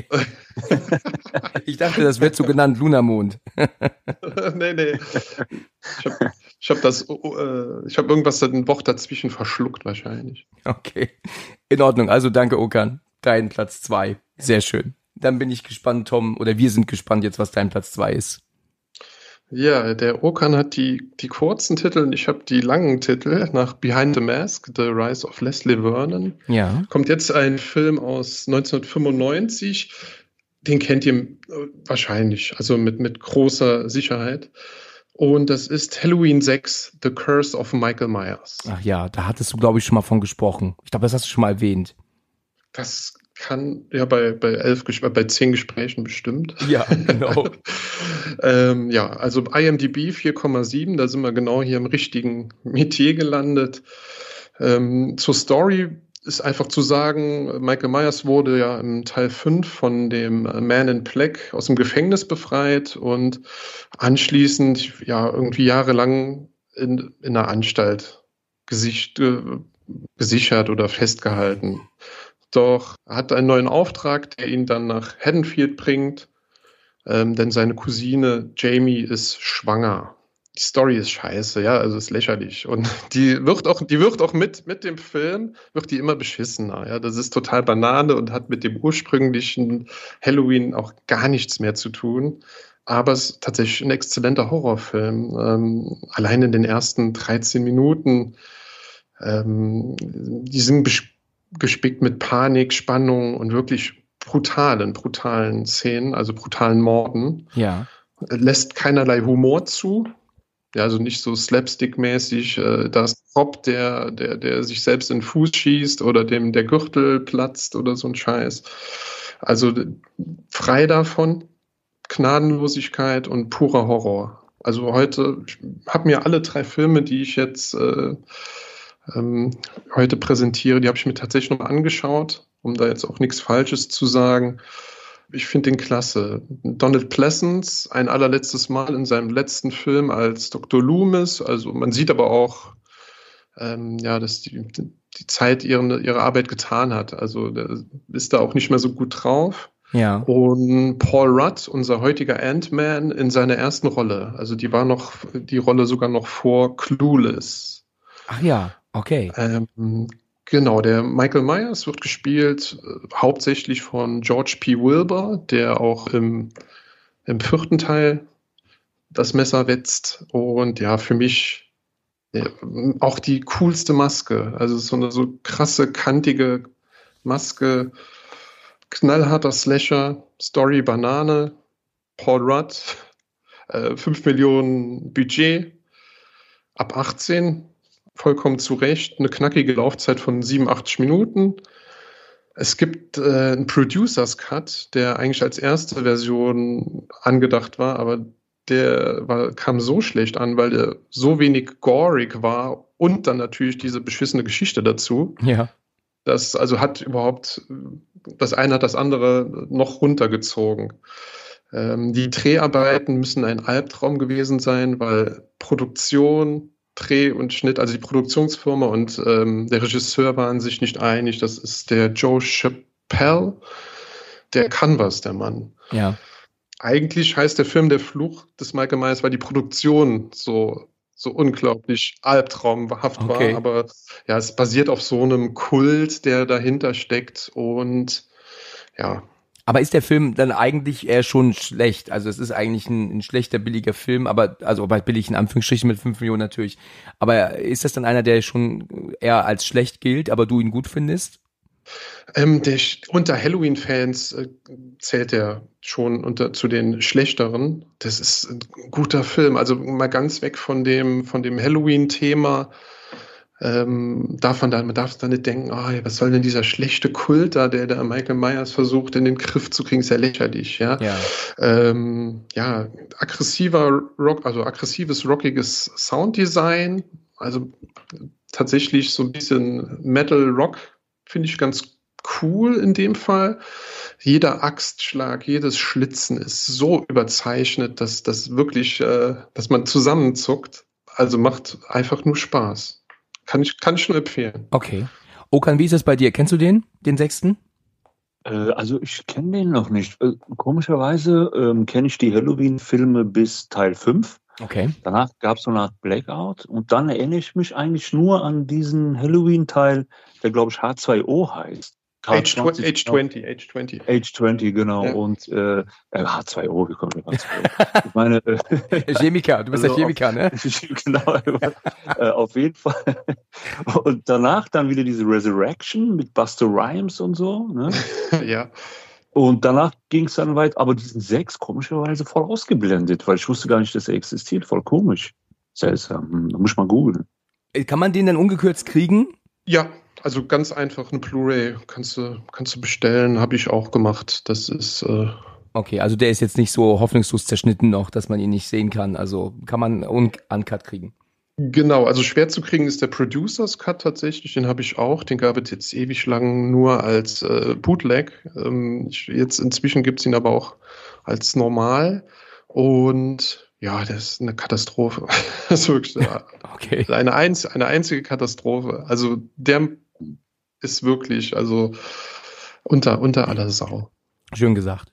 Ich dachte, das wird so genannt Lunamond. nee, nee. Ich habe ich hab das, äh, ich habe irgendwas ein Wort dazwischen verschluckt wahrscheinlich. Okay. In Ordnung. Also danke, Okan. Dein Platz zwei. Sehr schön. Dann bin ich gespannt, Tom, oder wir sind gespannt jetzt, was dein Platz zwei ist. Ja, der Okan hat die, die kurzen Titel und ich habe die langen Titel. Nach Behind the Mask, The Rise of Leslie Vernon. Ja. Kommt jetzt ein Film aus neunzehnhundertfünfundneunzig. Den kennt ihr wahrscheinlich, also mit, mit großer Sicherheit. Und das ist Halloween sechs, The Curse of Michael Myers. Ach ja, da hattest du, glaube ich, schon mal von gesprochen. Ich glaube, das hast du schon mal erwähnt. Das kann ja bei, bei, elf, bei zehn Gesprächen bestimmt. Ja, genau. ähm, ja, also I M D B vier Komma sieben, da sind wir genau hier im richtigen Metier gelandet. Ähm, zur Story ist einfach zu sagen, Michael Myers wurde ja im Teil fünf von dem Man in Black aus dem Gefängnis befreit und anschließend ja irgendwie jahrelang in, in einer Anstalt gesicht, äh, gesichert oder festgehalten. Doch er hat einen neuen Auftrag, der ihn dann nach Haddonfield bringt, ähm, denn seine Cousine Jamie ist schwanger. Die Story ist scheiße, ja, also ist lächerlich. Und die wird auch, die wird auch mit, mit dem Film, wird die immer beschissener. Ja, das ist total Banane und hat mit dem ursprünglichen Halloween auch gar nichts mehr zu tun. Aber es ist tatsächlich ein exzellenter Horrorfilm. Ähm, allein in den ersten dreizehn Minuten, ähm, die sind besch- gespickt mit Panik, Spannung und wirklich brutalen, brutalen Szenen, also brutalen Morden. Ja. Lässt keinerlei Humor zu. Ja, also nicht so slapstick-mäßig, äh, da ist Prop, der, der, der sich selbst in den Fuß schießt oder dem der Gürtel platzt oder so ein Scheiß. Also frei davon, Gnadenlosigkeit und purer Horror. Also heute, ich habe mir alle drei Filme, die ich jetzt äh, ähm, heute präsentiere, die habe ich mir tatsächlich nochmal angeschaut, um da jetzt auch nichts Falsches zu sagen. Ich finde den klasse. Donald Pleasence, ein allerletztes Mal in seinem letzten Film als Doktor Loomis. Also man sieht aber auch, ähm, ja, dass die, die Zeit ihre, ihre Arbeit getan hat. Also der ist da auch nicht mehr so gut drauf. Ja. Und Paul Rudd, unser heutiger Ant-Man, in seiner ersten Rolle. Also die war noch, die Rolle sogar noch vor Clueless. Ach ja, okay. Ähm, Genau, der Michael Myers wird gespielt äh, hauptsächlich von George P. Wilbur, der auch im, im vierten Teil das Messer wetzt. Und ja, für mich ja, auch die coolste Maske. Also so eine so krasse, kantige Maske, knallharter Slasher, Story Banane, Paul Rudd, äh, fünf Millionen Budget, ab achtzehn. Vollkommen zu Recht, eine knackige Laufzeit von siebenundachtzig Minuten. Es gibt äh, einen Producers Cut, der eigentlich als erste Version angedacht war, aber der war, kam so schlecht an, weil der so wenig gorig war und dann natürlich diese beschissene Geschichte dazu. Ja. Das also hat überhaupt, das eine hat das andere noch runtergezogen. Ähm, die Dreharbeiten müssen ein Albtraum gewesen sein, weil Produktion, Dreh und Schnitt, also die Produktionsfirma und ähm, der Regisseur waren sich nicht einig. Das ist der Joe Chappelle, der kann was, der Mann. Ja. Eigentlich heißt der Film Der Fluch des Michael Myers, weil die Produktion so, so unglaublich albtraumhaft Okay. war. Aber ja, es basiert auf so einem Kult, der dahinter steckt. Und ja, Aber ist der Film dann eigentlich eher schon schlecht? Also es ist eigentlich ein, ein schlechter, billiger Film, aber also bei billig in Anführungsstrichen mit fünf Millionen natürlich. Aber ist das dann einer, der schon eher als schlecht gilt, aber du ihn gut findest? ähm, der, unter Halloween-Fans äh, zählt er schon unter, zu den schlechteren. Das ist ein guter Film. Also mal ganz weg von dem, von dem Halloween-Thema. Ähm, darf man, da, man darf da nicht denken, oh, was soll denn dieser schlechte Kult da, der da Michael Myers versucht, in den Griff zu kriegen, ist ja lächerlich, ja. Ja. Ähm, ja, aggressiver Rock, also aggressives, rockiges Sounddesign, also tatsächlich so ein bisschen Metal-Rock, finde ich ganz cool in dem Fall. Jeder Axtschlag, jedes Schlitzen ist so überzeichnet, dass das wirklich, äh, dass man zusammenzuckt. Also macht einfach nur Spaß. Kann ich, kann ich nur empfehlen. Okay. Okan, wie ist das bei dir? Kennst du den, den sechsten? Äh, also ich kenne den noch nicht. Äh, komischerweise ähm, kenne ich die Halloween-Filme bis Teil fünf. Okay. Danach gab es so eine Art Blackout und dann erinnere ich mich eigentlich nur an diesen Halloween-Teil, der glaube ich H zwei O heißt. Age zwanzig, Age zwanzig, Age zwanzig. Age zwanzig, genau. Ja. Und äh, H zwei O, wie kommt der H zwei O? Ich meine, äh, Chemiker, du bist Also der Chemiker, ne? genau, äh, auf jeden Fall. Und danach dann wieder diese Resurrection mit Buster Rhymes und so. Ne? Ja. Und danach ging es dann weit, aber diesen sechs komischerweise voll ausgeblendet, weil ich wusste gar nicht, dass er existiert. Voll komisch. Seltsam. Hm, da muss ich mal googeln. Kann man den dann ungekürzt kriegen? Ja, also ganz einfach eine Blu-ray kannst du, kannst du bestellen, habe ich auch gemacht. Das ist äh, Okay, also der ist jetzt nicht so hoffnungslos zerschnitten noch, dass man ihn nicht sehen kann. Also kann man uncut kriegen. genau, also schwer zu kriegen ist der Producers Cut tatsächlich, den habe ich auch. Den gab es jetzt ewig lang nur als äh, Bootleg. Ähm, ich, jetzt inzwischen gibt es ihn aber auch als normal. Und ja, das ist eine Katastrophe. Das ist wirklich äh, Okay. eine, einz eine einzige Katastrophe. Also der ist wirklich, also unter, unter aller Sau. Schön gesagt.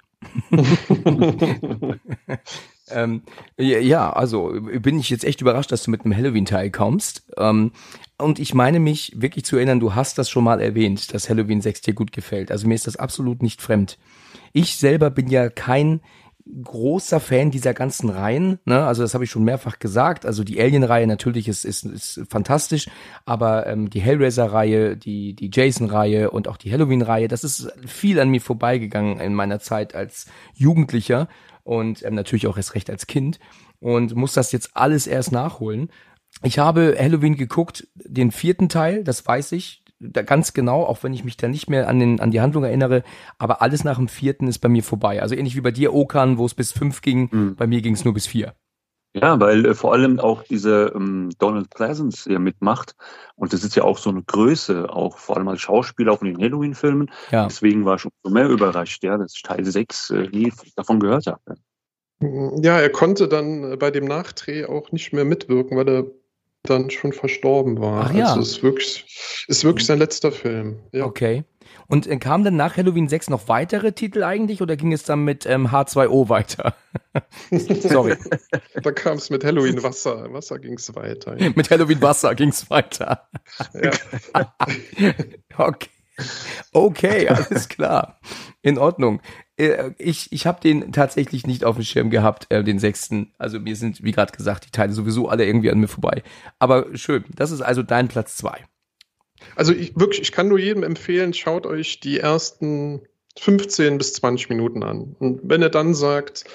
ähm, ja, ja, also bin ich jetzt echt überrascht, dass du mit einem Halloween-Teil kommst. Ähm, und ich meine mich wirklich zu erinnern, du hast das schon mal erwähnt, dass Halloween sechs dir gut gefällt. Also mir ist das absolut nicht fremd. Ich selber bin ja kein großer Fan dieser ganzen Reihen, ne? Also das habe ich schon mehrfach gesagt. Also die Alien-Reihe natürlich ist ist, ist fantastisch, aber ähm, die Hellraiser-Reihe, die die Jason-Reihe und auch die Halloween-Reihe, das ist viel an mir vorbeigegangen in meiner Zeit als Jugendlicher und ähm, natürlich auch erst recht als Kind und muss das jetzt alles erst nachholen. Ich habe Halloween geguckt, den vierten Teil, das weiß ich. Da ganz genau, auch wenn ich mich da nicht mehr an, den, an die Handlung erinnere, aber alles nach dem vierten ist bei mir vorbei. Also ähnlich wie bei dir, Okan, wo es bis fünf ging, mhm. bei mir ging es nur bis vier. Ja, weil äh, vor allem auch diese ähm, Donald Pleasence hier mitmacht und das ist ja auch so eine Größe, auch vor allem als Schauspieler auch in den Halloween-Filmen. Ja. Deswegen war ich umso mehr überrascht, ja, dass ich Teil sechs äh, nie davon gehört habe. Ja, er konnte dann bei dem Nachdreh auch nicht mehr mitwirken, weil er dann schon verstorben war. Ach ja. Also es ist wirklich, ist wirklich sein letzter Film. Ja. Okay. Und äh, kamen dann nach Halloween sechs noch weitere Titel eigentlich oder ging es dann mit ähm, H zwei O weiter? Sorry. Da kam es mit Halloween Wasser. Wasser ging es weiter. Ja. Mit Halloween Wasser ging es weiter. Ja. Okay. Okay, alles klar. In Ordnung. Ich, ich habe den tatsächlich nicht auf dem Schirm gehabt, äh, den sechsten. Also mir sind, wie gerade gesagt, die Teile sowieso alle irgendwie an mir vorbei. Aber schön, das ist also dein Platz zwei. Also ich wirklich, ich kann nur jedem empfehlen, schaut euch die ersten fünfzehn bis zwanzig Minuten an. Und wenn er dann sagt,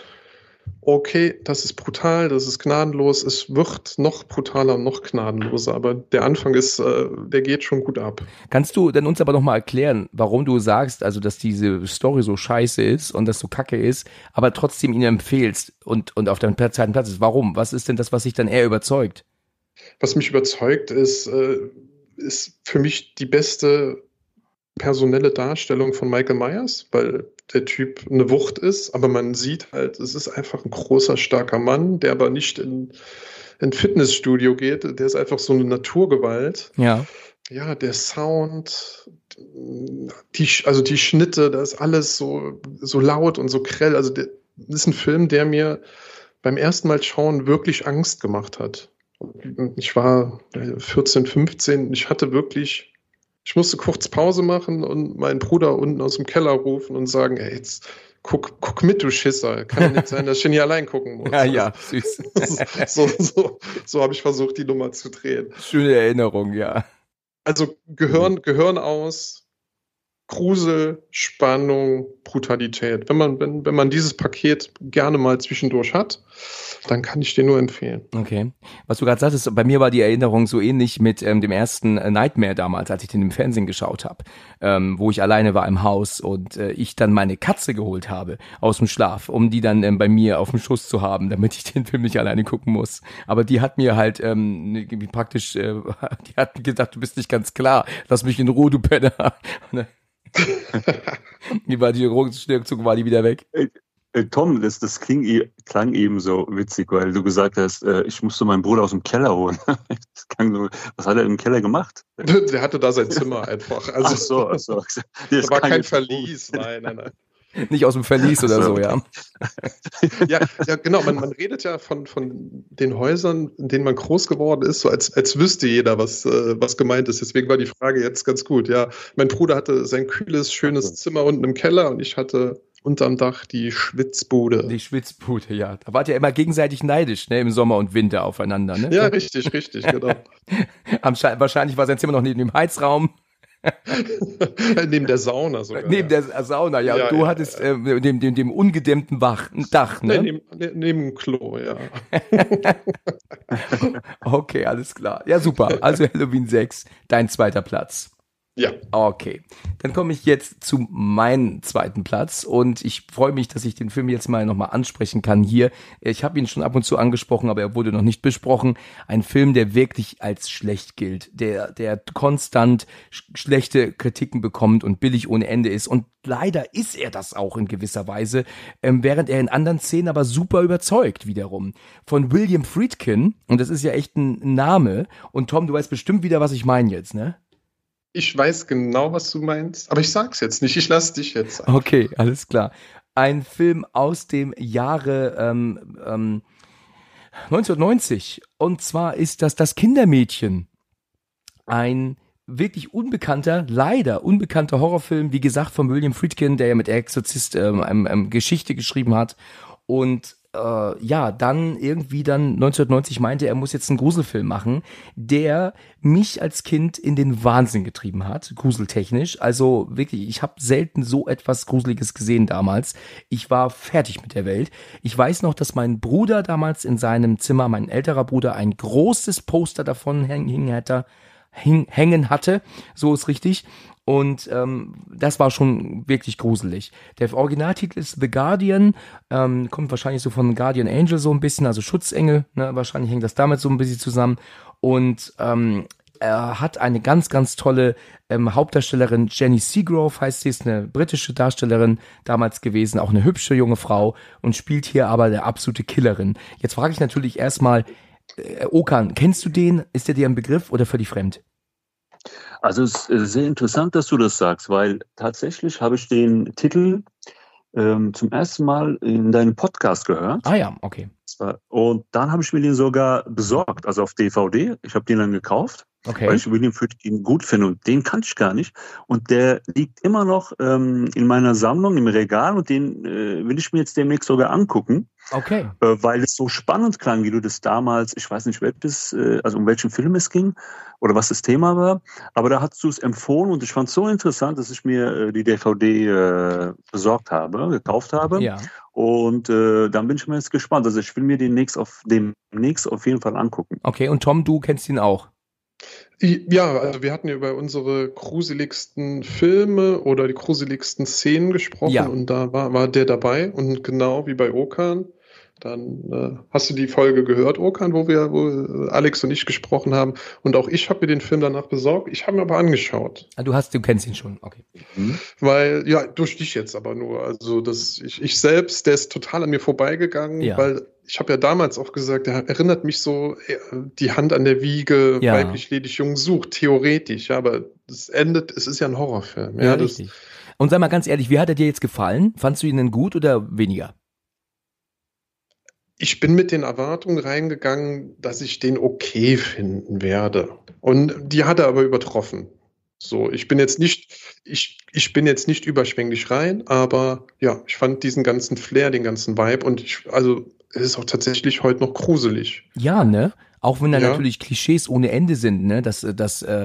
okay, das ist brutal, das ist gnadenlos, es wird noch brutaler und noch gnadenloser, aber der Anfang ist, äh, der geht schon gut ab. Kannst du denn uns aber noch mal erklären, warum du sagst, also dass diese Story so scheiße ist und das so kacke ist, aber trotzdem ihn empfehlst und, und auf deinem zweiten Platz ist? Warum? Was ist denn das, was dich dann eher überzeugt? Was mich überzeugt ist, äh, ist für mich die beste personelle Darstellung von Michael Myers, weil der Typ eine Wucht ist, aber man sieht halt, es ist einfach ein großer, starker Mann, der aber nicht in ein Fitnessstudio geht, der ist einfach so eine Naturgewalt. Ja. Ja, der Sound, die, also die Schnitte, das ist alles so, so laut und so grell. Also der, das ist ein Film, der mir beim ersten Mal schauen wirklich Angst gemacht hat. Ich war vierzehn, fünfzehn, ich hatte wirklich, ich musste kurz Pause machen und meinen Bruder unten aus dem Keller rufen und sagen, ey, jetzt guck, guck mit, du Schisser. Kann ja nicht sein, dass ich hier nie allein gucken muss. Ja, ja, süß. So, so, so, so habe ich versucht, die Nummer zu drehen. Schöne Erinnerung, ja. Also Gehirn, Gehirn aus, Grusel, Spannung, Brutalität. Wenn man, wenn, wenn man dieses Paket gerne mal zwischendurch hat, dann kann ich dir nur empfehlen. Okay. Was du gerade sagtest, bei mir war die Erinnerung so ähnlich mit ähm, dem ersten äh, Nightmare damals, als ich den im Fernsehen geschaut habe, ähm, wo ich alleine war im Haus und äh, ich dann meine Katze geholt habe aus dem Schlaf, um die dann ähm, bei mir auf dem Schoß zu haben, damit ich den Film nicht alleine gucken muss. Aber die hat mir halt ähm, praktisch, äh, die hat gedacht, du bist nicht ganz klar, lass mich in Ruhe, du Penner. Die war die Ruckzuck war die wieder weg. Äh, äh, Tom, das, das kling, klang eben so witzig, weil du gesagt hast, äh, ich musste meinen Bruder aus dem Keller holen. Das klang so, was hat er im Keller gemacht? Der hatte da sein Zimmer einfach. Also, ach so, ach so. Da war kein Verlies, nein, nein, nein. Nicht aus dem Verlies oder so, ja. ja. Ja, genau, man, man redet ja von, von den Häusern, in denen man groß geworden ist, so als, als wüsste jeder, was, äh, was gemeint ist. Deswegen war die Frage jetzt ganz gut. Ja, mein Bruder hatte sein kühles, schönes Zimmer unten im Keller und ich hatte unterm Dach die Schwitzbude. Die Schwitzbude, ja. Da wart ihr immer gegenseitig neidisch, ne, im Sommer und Winter aufeinander, ne? Ja, richtig, richtig, genau. Wahrscheinlich war sein Zimmer noch neben dem Heizraum. Neben der Sauna sogar. Neben ja. der Sauna, ja. ja und du ja, hattest ja. Äh, dem, dem, dem ungedämmten Wach, Dach, ne? Nee, neben, neben dem Klo, ja. Okay, alles klar. Ja, super. Also Halloween sechs, dein zweiter Platz. Ja. Okay, dann komme ich jetzt zu meinem zweiten Platz und ich freue mich, dass ich den Film jetzt mal nochmal ansprechen kann hier. Ich habe ihn schon ab und zu angesprochen, aber er wurde noch nicht besprochen. Ein Film, der wirklich als schlecht gilt, der, der konstant sch- schlechte Kritiken bekommt und billig ohne Ende ist. Und leider ist er das auch in gewisser Weise, ähm, während er in anderen Szenen aber super überzeugt wiederum. Von William Friedkin, und das ist ja echt ein Name. Und Tom, du weißt bestimmt wieder, was ich meine jetzt, ne? Ich weiß genau, was du meinst, aber ich sag's jetzt nicht. Ich lass dich jetzt sagen. Okay, alles klar. Ein Film aus dem Jahre ähm, ähm, neunzehnhundertneunzig. Und zwar ist das Das Kindermädchen. Ein wirklich unbekannter, leider unbekannter Horrorfilm, wie gesagt, von William Friedkin, der ja mit Exorzist ähm, ähm, ähm, Geschichte geschrieben hat. Und äh, ja, dann irgendwie dann neunzehnhundertneunzig meinte, er muss jetzt einen Gruselfilm machen, der mich als Kind in den Wahnsinn getrieben hat, gruseltechnisch. Also wirklich, ich habe selten so etwas Gruseliges gesehen damals. Ich war fertig mit der Welt. Ich weiß noch, dass mein Bruder damals in seinem Zimmer, mein älterer Bruder, ein großes Poster davon hängen hatte, hängen hatte, so ist richtig. Und ähm, das war schon wirklich gruselig. Der Originaltitel ist The Guardian, ähm, kommt wahrscheinlich so von Guardian Angel so ein bisschen, also Schutzengel, ne? Wahrscheinlich hängt das damit so ein bisschen zusammen. Und ähm, er hat eine ganz, ganz tolle ähm, Hauptdarstellerin, Jenny Seagrove heißt sie, ist eine britische Darstellerin damals gewesen, auch eine hübsche junge Frau und spielt hier aber der absolute Killerin. Jetzt frage ich natürlich erstmal, äh, Okan, kennst du den? Ist der dir ein Begriff oder völlig fremd? Also es ist sehr interessant, dass du das sagst, weil tatsächlich habe ich den Titel ähm, zum ersten Mal in deinem Podcast gehört. Ah ja, okay. Und dann habe ich mir den sogar besorgt, also auf D V D. Ich habe den dann gekauft, okay. Weil ich William Friedkin gut finde und den kannte ich gar nicht. Und der liegt immer noch ähm, in meiner Sammlung im Regal und den äh, will ich mir jetzt demnächst sogar angucken. Okay. Äh, weil es so spannend klang, wie du das damals, ich weiß nicht, welches, äh, also um welchen Film es ging oder was das Thema war, aber da hast du es empfohlen und ich fand es so interessant, dass ich mir äh, die D V D äh, besorgt habe, gekauft habe. Ja. Und äh, dann bin ich mal jetzt gespannt. Also ich will mir den demnächst auf, demnächst auf jeden Fall angucken. Okay, und Tom, du kennst ihn auch? Ja, also wir hatten ja über unsere gruseligsten Filme oder die gruseligsten Szenen gesprochen, ja. Und da war, war der dabei und genau wie bei Okan Dann äh, hast du die Folge gehört, Okan, wo wir, wo Alex und ich gesprochen haben. Und auch ich habe mir den Film danach besorgt. Ich habe mir aber angeschaut. Ah, du hast, du kennst ihn schon, okay. Mhm. Weil, ja, durch dich jetzt aber nur. Also das, ich, ich selbst, der ist total an mir vorbeigegangen, Ja. weil ich habe ja damals auch gesagt, der erinnert mich so, äh, die Hand an der Wiege, Ja. weiblich ledig jung sucht, theoretisch. Ja, aber es endet, es ist ja ein Horrorfilm. Ja, Ja, das, richtig. Und sag mal ganz ehrlich, wie hat er dir jetzt gefallen? Fandst du ihn denn gut oder weniger? ich bin mit den Erwartungen reingegangen, dass ich den okay finden werde. Und die hat er aber übertroffen. So, ich bin jetzt nicht, ich, ich bin jetzt nicht überschwänglich rein, aber ja, ich fand diesen ganzen Flair, den ganzen Vibe und ich, also es ist auch tatsächlich heute noch gruselig. Ja, ne? Auch wenn da Ja. natürlich Klischees ohne Ende sind, ne? Dass, dass, äh,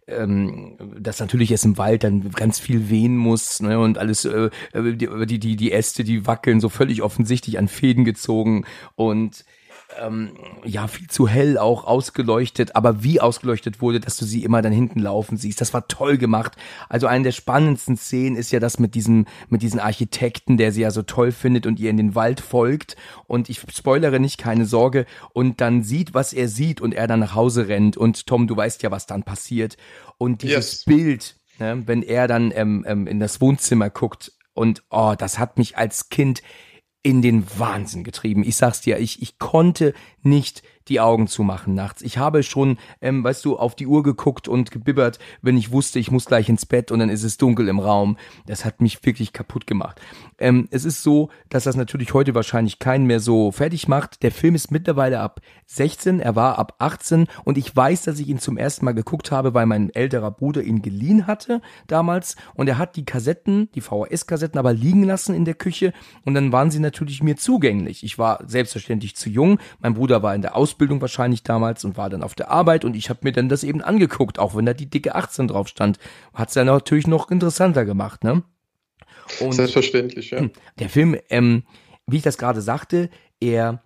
ähm, dass natürlich es im Wald dann ganz viel wehen muss, ne? Und alles, äh, die, die, die Äste, die wackeln, so völlig offensichtlich an Fäden gezogen und ähm, ja, viel zu hell auch ausgeleuchtet, aber wie ausgeleuchtet wurde, dass du sie immer dann hinten laufen siehst, das war toll gemacht. Also eine der spannendsten Szenen ist ja das mit diesem, mit diesem Architekten, der sie ja so toll findet und ihr in den Wald folgt und ich spoilere nicht, keine Sorge, und dann sieht, was er sieht und er dann nach Hause rennt und Tom, du weißt ja, was dann passiert und dieses Yes. Bild, ne, wenn er dann ähm, ähm, in das Wohnzimmer guckt und oh, das hat mich als Kind in den Wahnsinn getrieben. Ich sag's dir, ich, ich konnte nicht die Augen zumachen nachts. Ich habe schon, ähm, weißt du, auf die Uhr geguckt und gebibbert, wenn ich wusste, ich muss gleich ins Bett und dann ist es dunkel im Raum. Das hat mich wirklich kaputt gemacht. Ähm, es ist so, dass das natürlich heute wahrscheinlich keinen mehr so fertig macht. Der Film ist mittlerweile ab sechzehn, er war ab achtzehn und ich weiß, dass ich ihn zum ersten Mal geguckt habe, weil mein älterer Bruder ihn geliehen hatte damals und er hat die Kassetten, die V H S-Kassetten aber liegen lassen in der Küche und dann waren sie natürlich mir zugänglich. Ich war selbstverständlich zu jung, mein Bruder war in der Ausbildung wahrscheinlich damals und war dann auf der Arbeit und ich habe mir dann das eben angeguckt, auch wenn da die dicke achtzehn drauf stand. Hat es dann natürlich noch interessanter gemacht, ne? Und Selbstverständlich, ja. der Film, ähm, wie ich das gerade sagte, er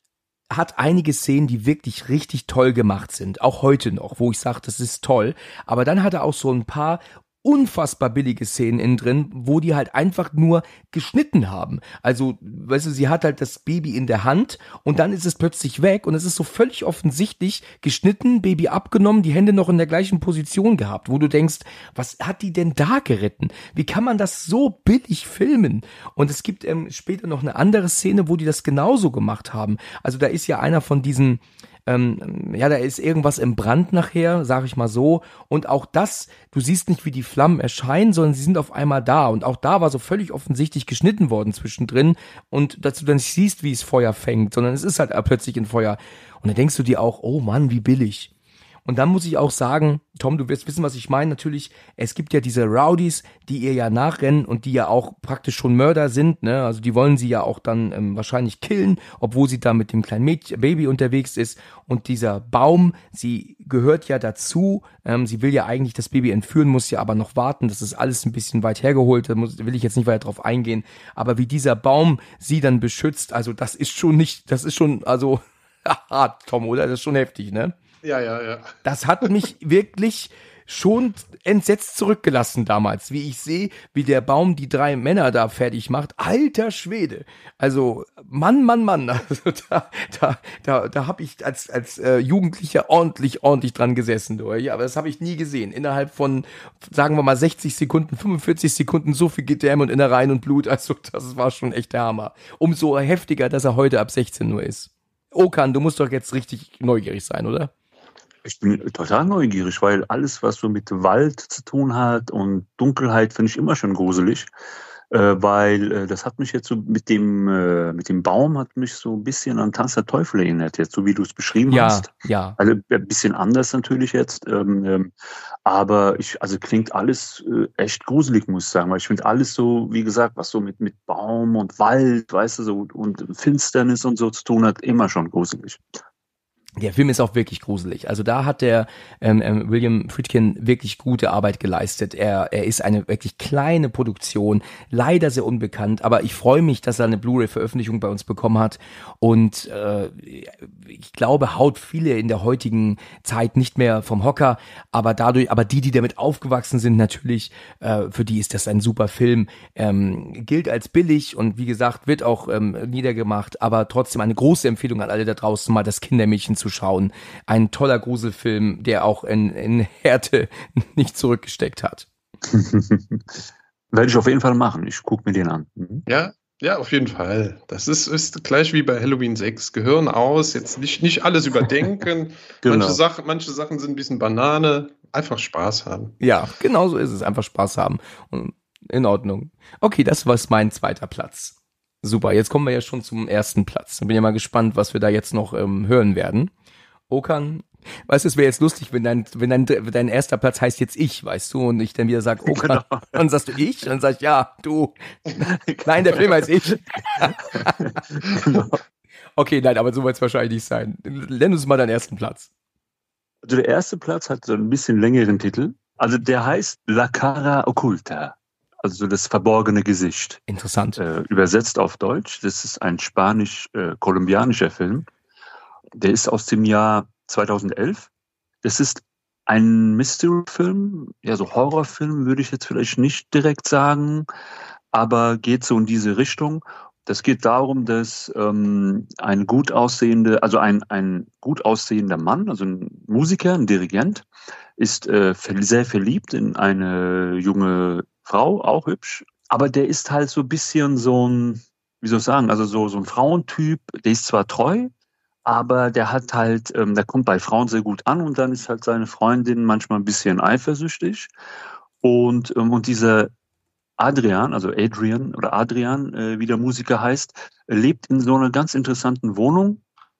hat einige Szenen, die wirklich richtig toll gemacht sind, auch heute noch, wo ich sage, das ist toll, aber dann hat er auch so ein paar unfassbar billige Szenen innen drin, wo die halt einfach nur geschnitten haben. Also, weißt du, sie hat halt das Baby in der Hand und dann ist es plötzlich weg und es ist so völlig offensichtlich geschnitten, Baby abgenommen, die Hände noch in der gleichen Position gehabt, wo du denkst, was hat die denn da geritten? Wie kann man das so billig filmen? Und es gibt ähm, später noch eine andere Szene, wo die das genauso gemacht haben. Also da ist ja einer von diesen Ähm, ja, da ist irgendwas im Brand nachher, sag ich mal so. Und auch das, du siehst nicht, wie die Flammen erscheinen, sondern sie sind auf einmal da. Und auch da war so völlig offensichtlich geschnitten worden zwischendrin. Und dass du dann nicht siehst, wie es Feuer fängt, sondern es ist halt plötzlich ein Feuer. Und dann denkst du dir auch, oh Mann, wie billig. Und dann muss ich auch sagen, Tom, du wirst wissen, was ich meine. Natürlich, es gibt ja diese Rowdies, die ihr ja nachrennen und die ja auch praktisch schon Mörder sind, ne? Also die wollen sie ja auch dann ähm, wahrscheinlich killen, obwohl sie da mit dem kleinen Mädchen, Baby unterwegs ist. Und dieser Baum, sie gehört ja dazu. Ähm, sie will ja eigentlich das Baby entführen, muss ja aber noch warten. Das ist alles ein bisschen weit hergeholt. Da muss, will ich jetzt nicht weiter drauf eingehen. Aber wie dieser Baum sie dann beschützt, also das ist schon nicht, das ist schon, also hart, Tom, oder? Das ist schon heftig, ne? Ja, ja, ja. Das hat mich wirklich schon entsetzt zurückgelassen damals, wie ich sehe, wie der Baum die drei Männer da fertig macht. Alter Schwede. Also, Mann, Mann, Mann. Also da, da, da, da habe ich als, als äh, Jugendlicher ordentlich, ordentlich dran gesessen. Du. Ja, aber das habe ich nie gesehen. Innerhalb von, sagen wir mal, sechzig Sekunden, fünfundvierzig Sekunden so viel Gedärme und Innereien und Blut. Also, das war schon echt der Hammer. Umso heftiger, dass er heute ab sechzehn nur ist. Okan, du musst doch jetzt richtig neugierig sein, oder? Ich bin total neugierig, weil alles, was so mit Wald zu tun hat und Dunkelheit, finde ich immer schon gruselig. Äh, weil äh, das hat mich jetzt so mit dem, äh, mit dem Baum hat mich so ein bisschen an Tanz der Teufel erinnert, jetzt so wie du es beschrieben Ja, hast. ja. Also ein bisschen anders natürlich jetzt. Ähm, ähm, aber ich, also klingt alles äh, echt gruselig, muss ich sagen, weil ich finde alles so, wie gesagt, was so mit, mit Baum und Wald, weißt du, so und Finsternis und so zu tun hat, immer schon gruselig. Der Film ist auch wirklich gruselig. Also da hat der ähm, ähm, William Friedkin wirklich gute Arbeit geleistet. Er er ist eine wirklich kleine Produktion, leider sehr unbekannt, aber ich freue mich, dass er eine Blu-ray-Veröffentlichung bei uns bekommen hat und äh, ich glaube, haut viele in der heutigen Zeit nicht mehr vom Hocker, aber dadurch, aber die, die damit aufgewachsen sind, natürlich, äh, für die ist das ein super Film. Ähm, gilt als billig und wie gesagt, wird auch ähm, niedergemacht, aber trotzdem eine große Empfehlung an alle da draußen, mal das Kindermädchen zu schauen. Ein toller Gruselfilm, der auch in, in Härte nicht zurückgesteckt hat. Werde ich auf jeden Fall machen. Ich gucke mir den an. Mhm. Ja, ja, auf jeden Fall. Das ist, ist gleich wie bei Halloween sechs. Gehirn aus, jetzt nicht, nicht alles überdenken. Genau. Manche Sachen, manche Sachen sind ein bisschen Banane. Einfach Spaß haben. Ja, genau so ist es. Einfach Spaß haben. Und in Ordnung. Okay, das war mein zweiter Platz. Super, jetzt kommen wir ja schon zum ersten Platz. Ich bin ja mal gespannt, was wir da jetzt noch ähm, hören werden. Okan, weißt du, es wäre jetzt lustig, wenn dein, wenn dein, dein erster Platz heißt jetzt ich, weißt du, und ich dann wieder sage, Okan, genau. Dann sagst du ich, und dann sag ich, ja, du. Nein, der Film heißt ich. Genau. Okay, nein, aber so wird es wahrscheinlich nicht sein. Nenn uns mal deinen ersten Platz. Also der erste Platz hat so ein bisschen längeren Titel. Also der heißt La Cara Oculta. Also so das verborgene Gesicht. Interessant. Äh, übersetzt auf Deutsch. Das ist ein spanisch-kolumbianischer äh, Film. Der ist aus dem Jahr zweitausendelf. Das ist ein Mystery-Film, ja so Horrorfilm würde ich jetzt vielleicht nicht direkt sagen, aber geht so in diese Richtung. Das geht darum, dass ähm, ein gut aussehende, also ein, ein gut aussehender Mann, also ein Musiker, ein Dirigent, ist äh, sehr verliebt in eine junge Frau, auch hübsch, aber der ist halt so ein bisschen so ein, wie soll ich sagen, also so, so ein Frauentyp, der ist zwar treu, aber der hat halt, ähm, der kommt bei Frauen sehr gut an und dann ist halt seine Freundin manchmal ein bisschen eifersüchtig und, ähm, und dieser Adrian, also Adrian oder Adrian, äh, wie der Musiker heißt, lebt in so einer ganz interessanten Wohnung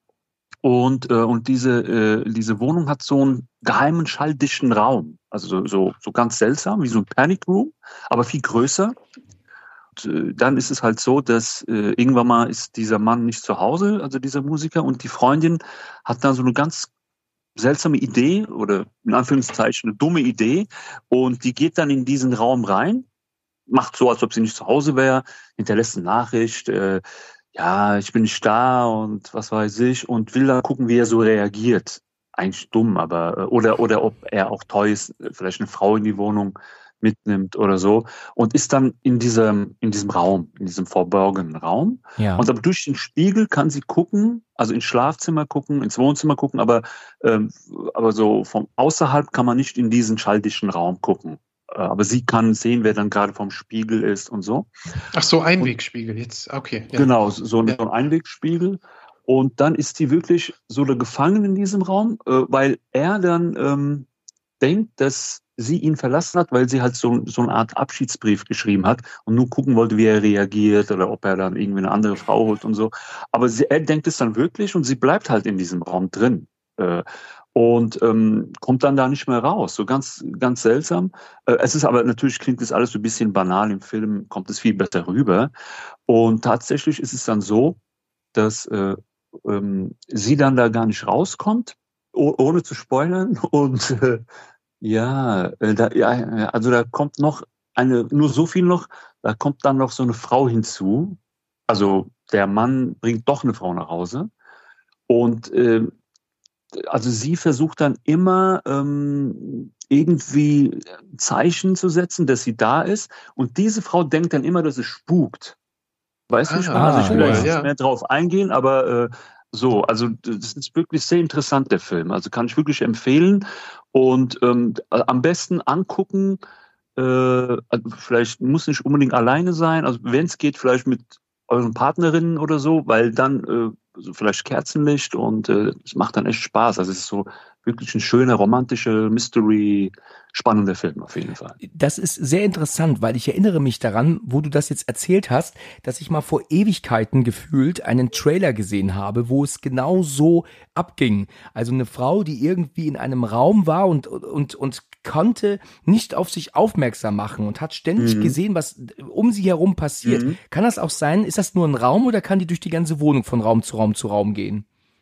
und, äh, und diese, äh, diese Wohnung hat so einen geheimen schalldichten Raum, also so, so, so ganz seltsam, wie so ein Panic Room, aber viel größer. Und, äh, dann ist es halt so, dass äh, irgendwann mal ist dieser Mann nicht zu Hause, also dieser Musiker, und die Freundin hat dann so eine ganz seltsame Idee oder in Anführungszeichen eine dumme Idee und die geht dann in diesen Raum rein, macht so, als ob sie nicht zu Hause wäre, hinterlässt eine Nachricht, äh, ja, ich bin nicht da und was weiß ich und will dann gucken, wie er so reagiert. Eigentlich dumm, aber, oder, oder ob er auch toll ist, vielleicht eine Frau in die Wohnung mitnimmt oder so und ist dann in diesem, in diesem Raum, in diesem verborgenen Raum. Ja. Und aber durch den Spiegel kann sie gucken, also ins Schlafzimmer gucken, ins Wohnzimmer gucken, aber, ähm, aber so von außerhalb kann man nicht in diesen schalldichten Raum gucken. Aber sie kann sehen, wer dann gerade vom Spiegel ist und so. Ach so, Einwegspiegel jetzt, okay. Ja. Genau, so ein, Ja. so ein Einwegspiegel. Und dann ist sie wirklich so gefangen in diesem Raum, äh, weil er dann ähm, denkt, dass sie ihn verlassen hat, weil sie halt so, so eine Art Abschiedsbrief geschrieben hat und nur gucken wollte, wie er reagiert oder ob er dann irgendwie eine andere Frau holt und so. Aber sie, er denkt es dann wirklich und sie bleibt halt in diesem Raum drin. Äh, und ähm, kommt dann da nicht mehr raus. So ganz, ganz seltsam. Äh, es ist aber natürlich, klingt das alles so ein bisschen banal. Im Film kommt es viel besser rüber. Und tatsächlich ist es dann so, dass äh, ähm, sie dann da gar nicht rauskommt, oh, ohne zu spoilern. Und äh, ja, äh, da, ja, also da kommt noch eine, nur so viel noch, da kommt dann noch so eine Frau hinzu. Also der Mann bringt doch eine Frau nach Hause. Und äh, also sie versucht dann immer ähm, irgendwie Zeichen zu setzen, dass sie da ist. Und diese Frau denkt dann immer, dass es spukt. Weißt du, ich will Ah, also ich will ja. jetzt nicht Ja. mehr drauf eingehen, aber äh, so, also das ist wirklich sehr interessant, der Film. Also kann ich wirklich empfehlen. Und ähm, am besten angucken, äh, also vielleicht muss nicht unbedingt alleine sein, also wenn es geht, vielleicht mit euren Partnerinnen oder so, weil dann äh, so vielleicht Kerzenlicht und äh, es macht dann echt Spaß. Also es ist so wirklich ein schöner, romantischer, Mystery, spannender Film auf jeden Fall. Das ist sehr interessant, weil ich erinnere mich daran, wo du das jetzt erzählt hast, dass ich mal vor Ewigkeiten gefühlt einen Trailer gesehen habe, wo es genau so abging. Also eine Frau, die irgendwie in einem Raum war und, und, und konnte nicht auf sich aufmerksam machen und hat ständig Mhm. gesehen, was um sie herum passiert. Mhm. Kann das auch sein? Ist das nur ein Raum oder kann die durch die ganze Wohnung von Raum zu Raum zu Raum gehen?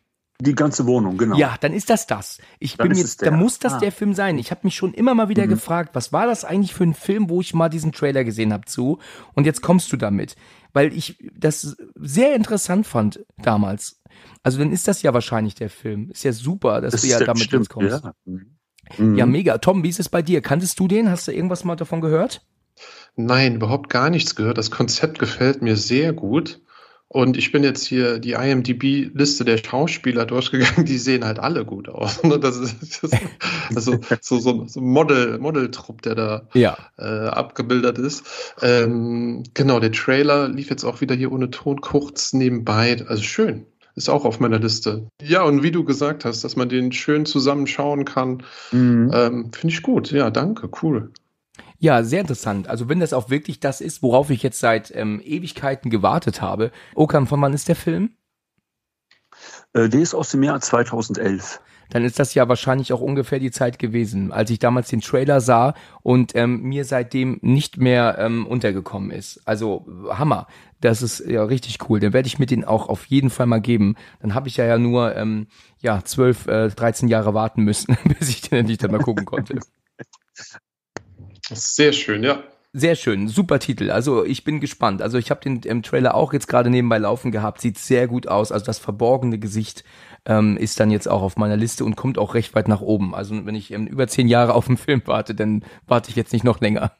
Die ganze Wohnung, genau. Ja, dann ist das das. Ich Dann bin ist jetzt, es der. da muss das Ah. der Film sein. Ich habe mich schon immer mal wieder Mhm. gefragt, was war das eigentlich für ein Film, wo ich mal diesen Trailer gesehen habe zu? Und jetzt kommst du damit, weil ich das sehr interessant fand damals. Also dann ist das ja wahrscheinlich der Film. Ist ja super, dass Das du ja ist- damit stimmt, jetzt kommst. ja. Mhm. Ja, mega. Tom, wie ist es bei dir? Kanntest du den? Hast du irgendwas mal davon gehört? Nein, überhaupt gar nichts gehört. Das Konzept gefällt mir sehr gut. Und ich bin jetzt hier die I M D B-Liste der Schauspieler durchgegangen, die sehen halt alle gut aus. Ne? Das ist, das ist also so, so, so ein Model, Modeltrupp, der da Ja. äh, abgebildet ist. Ähm, genau, der Trailer lief jetzt auch wieder hier ohne Ton kurz nebenbei. Also schön. Ist auch auf meiner Liste. Ja, und wie du gesagt hast, dass man den schön zusammenschauen kann, Mhm. ähm, finde ich gut. Ja, danke, cool. Ja, sehr interessant. Also wenn das auch wirklich das ist, worauf ich jetzt seit ähm, Ewigkeiten gewartet habe. Okan, von wann ist der Film? Äh, der ist aus dem Jahr zweitausendelf. Dann ist das ja wahrscheinlich auch ungefähr die Zeit gewesen, als ich damals den Trailer sah und ähm, mir seitdem nicht mehr ähm, untergekommen ist. Also Hammer, das ist ja richtig cool. Dann werde ich mir den auch auf jeden Fall mal geben. Dann habe ich ja ja nur ähm, ja zwölf, äh, dreizehn Jahre warten müssen, bis ich den endlich dann mal gucken konnte. Das ist sehr schön, ja. Sehr schön, super Titel. Also ich bin gespannt. Also ich habe den ähm, Trailer auch jetzt gerade nebenbei laufen gehabt. Sieht sehr gut aus. Also das verborgene Gesicht ähm, ist dann jetzt auch auf meiner Liste und kommt auch recht weit nach oben. Also wenn ich ähm, über zehn Jahre auf einen Film warte, dann warte ich jetzt nicht noch länger.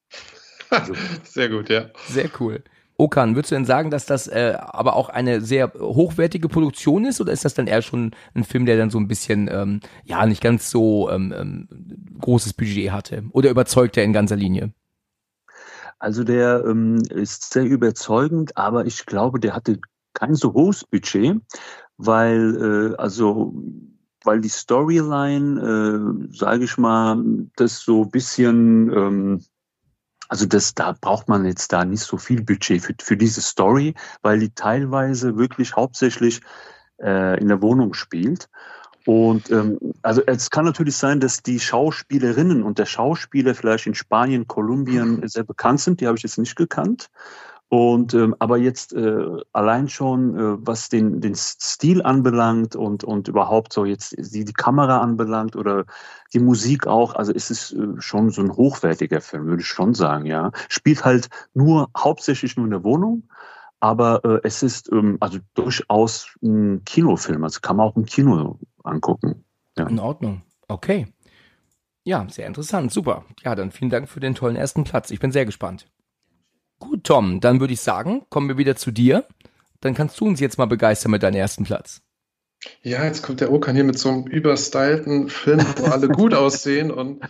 Sehr gut, ja. Sehr cool. Okan, würdest du denn sagen, dass das äh, aber auch eine sehr hochwertige Produktion ist, oder ist das dann eher schon ein Film, der dann so ein bisschen, ähm, ja, nicht ganz so ähm, ähm, großes Budget hatte? Oder überzeugt er in ganzer Linie? Also der ähm, ist sehr überzeugend, aber ich glaube, der hatte kein so hohes Budget, weil äh, also weil die Storyline, äh, sage ich mal, das so ein bisschen, ähm, also das da braucht man jetzt da nicht so viel Budget für für diese Story, weil die teilweise wirklich hauptsächlich äh, in der Wohnung spielt. Und ähm, also es kann natürlich sein, dass die Schauspielerinnen und der Schauspieler vielleicht in Spanien, Kolumbien sehr bekannt sind. Die habe ich jetzt nicht gekannt. Und ähm, aber jetzt äh, allein schon, äh, was den den Stil anbelangt und und überhaupt so jetzt die die Kamera anbelangt oder die Musik auch, also ist es äh, schon so ein hochwertiger Film, würde ich schon sagen, ja. Spielt halt nur hauptsächlich nur in der Wohnung. Aber äh, es ist ähm, also durchaus ein Kinofilm, also kann man auch im Kino angucken. Ja. In Ordnung. Okay. Ja, sehr interessant. Super. Ja, dann vielen Dank für den tollen ersten Platz. Ich bin sehr gespannt. Gut, Tom, dann würde ich sagen, kommen wir wieder zu dir. Dann kannst du uns jetzt mal begeistern mit deinem ersten Platz. Ja, jetzt kommt der Okan hier mit so einem überstylten Film, wo alle gut aussehen, und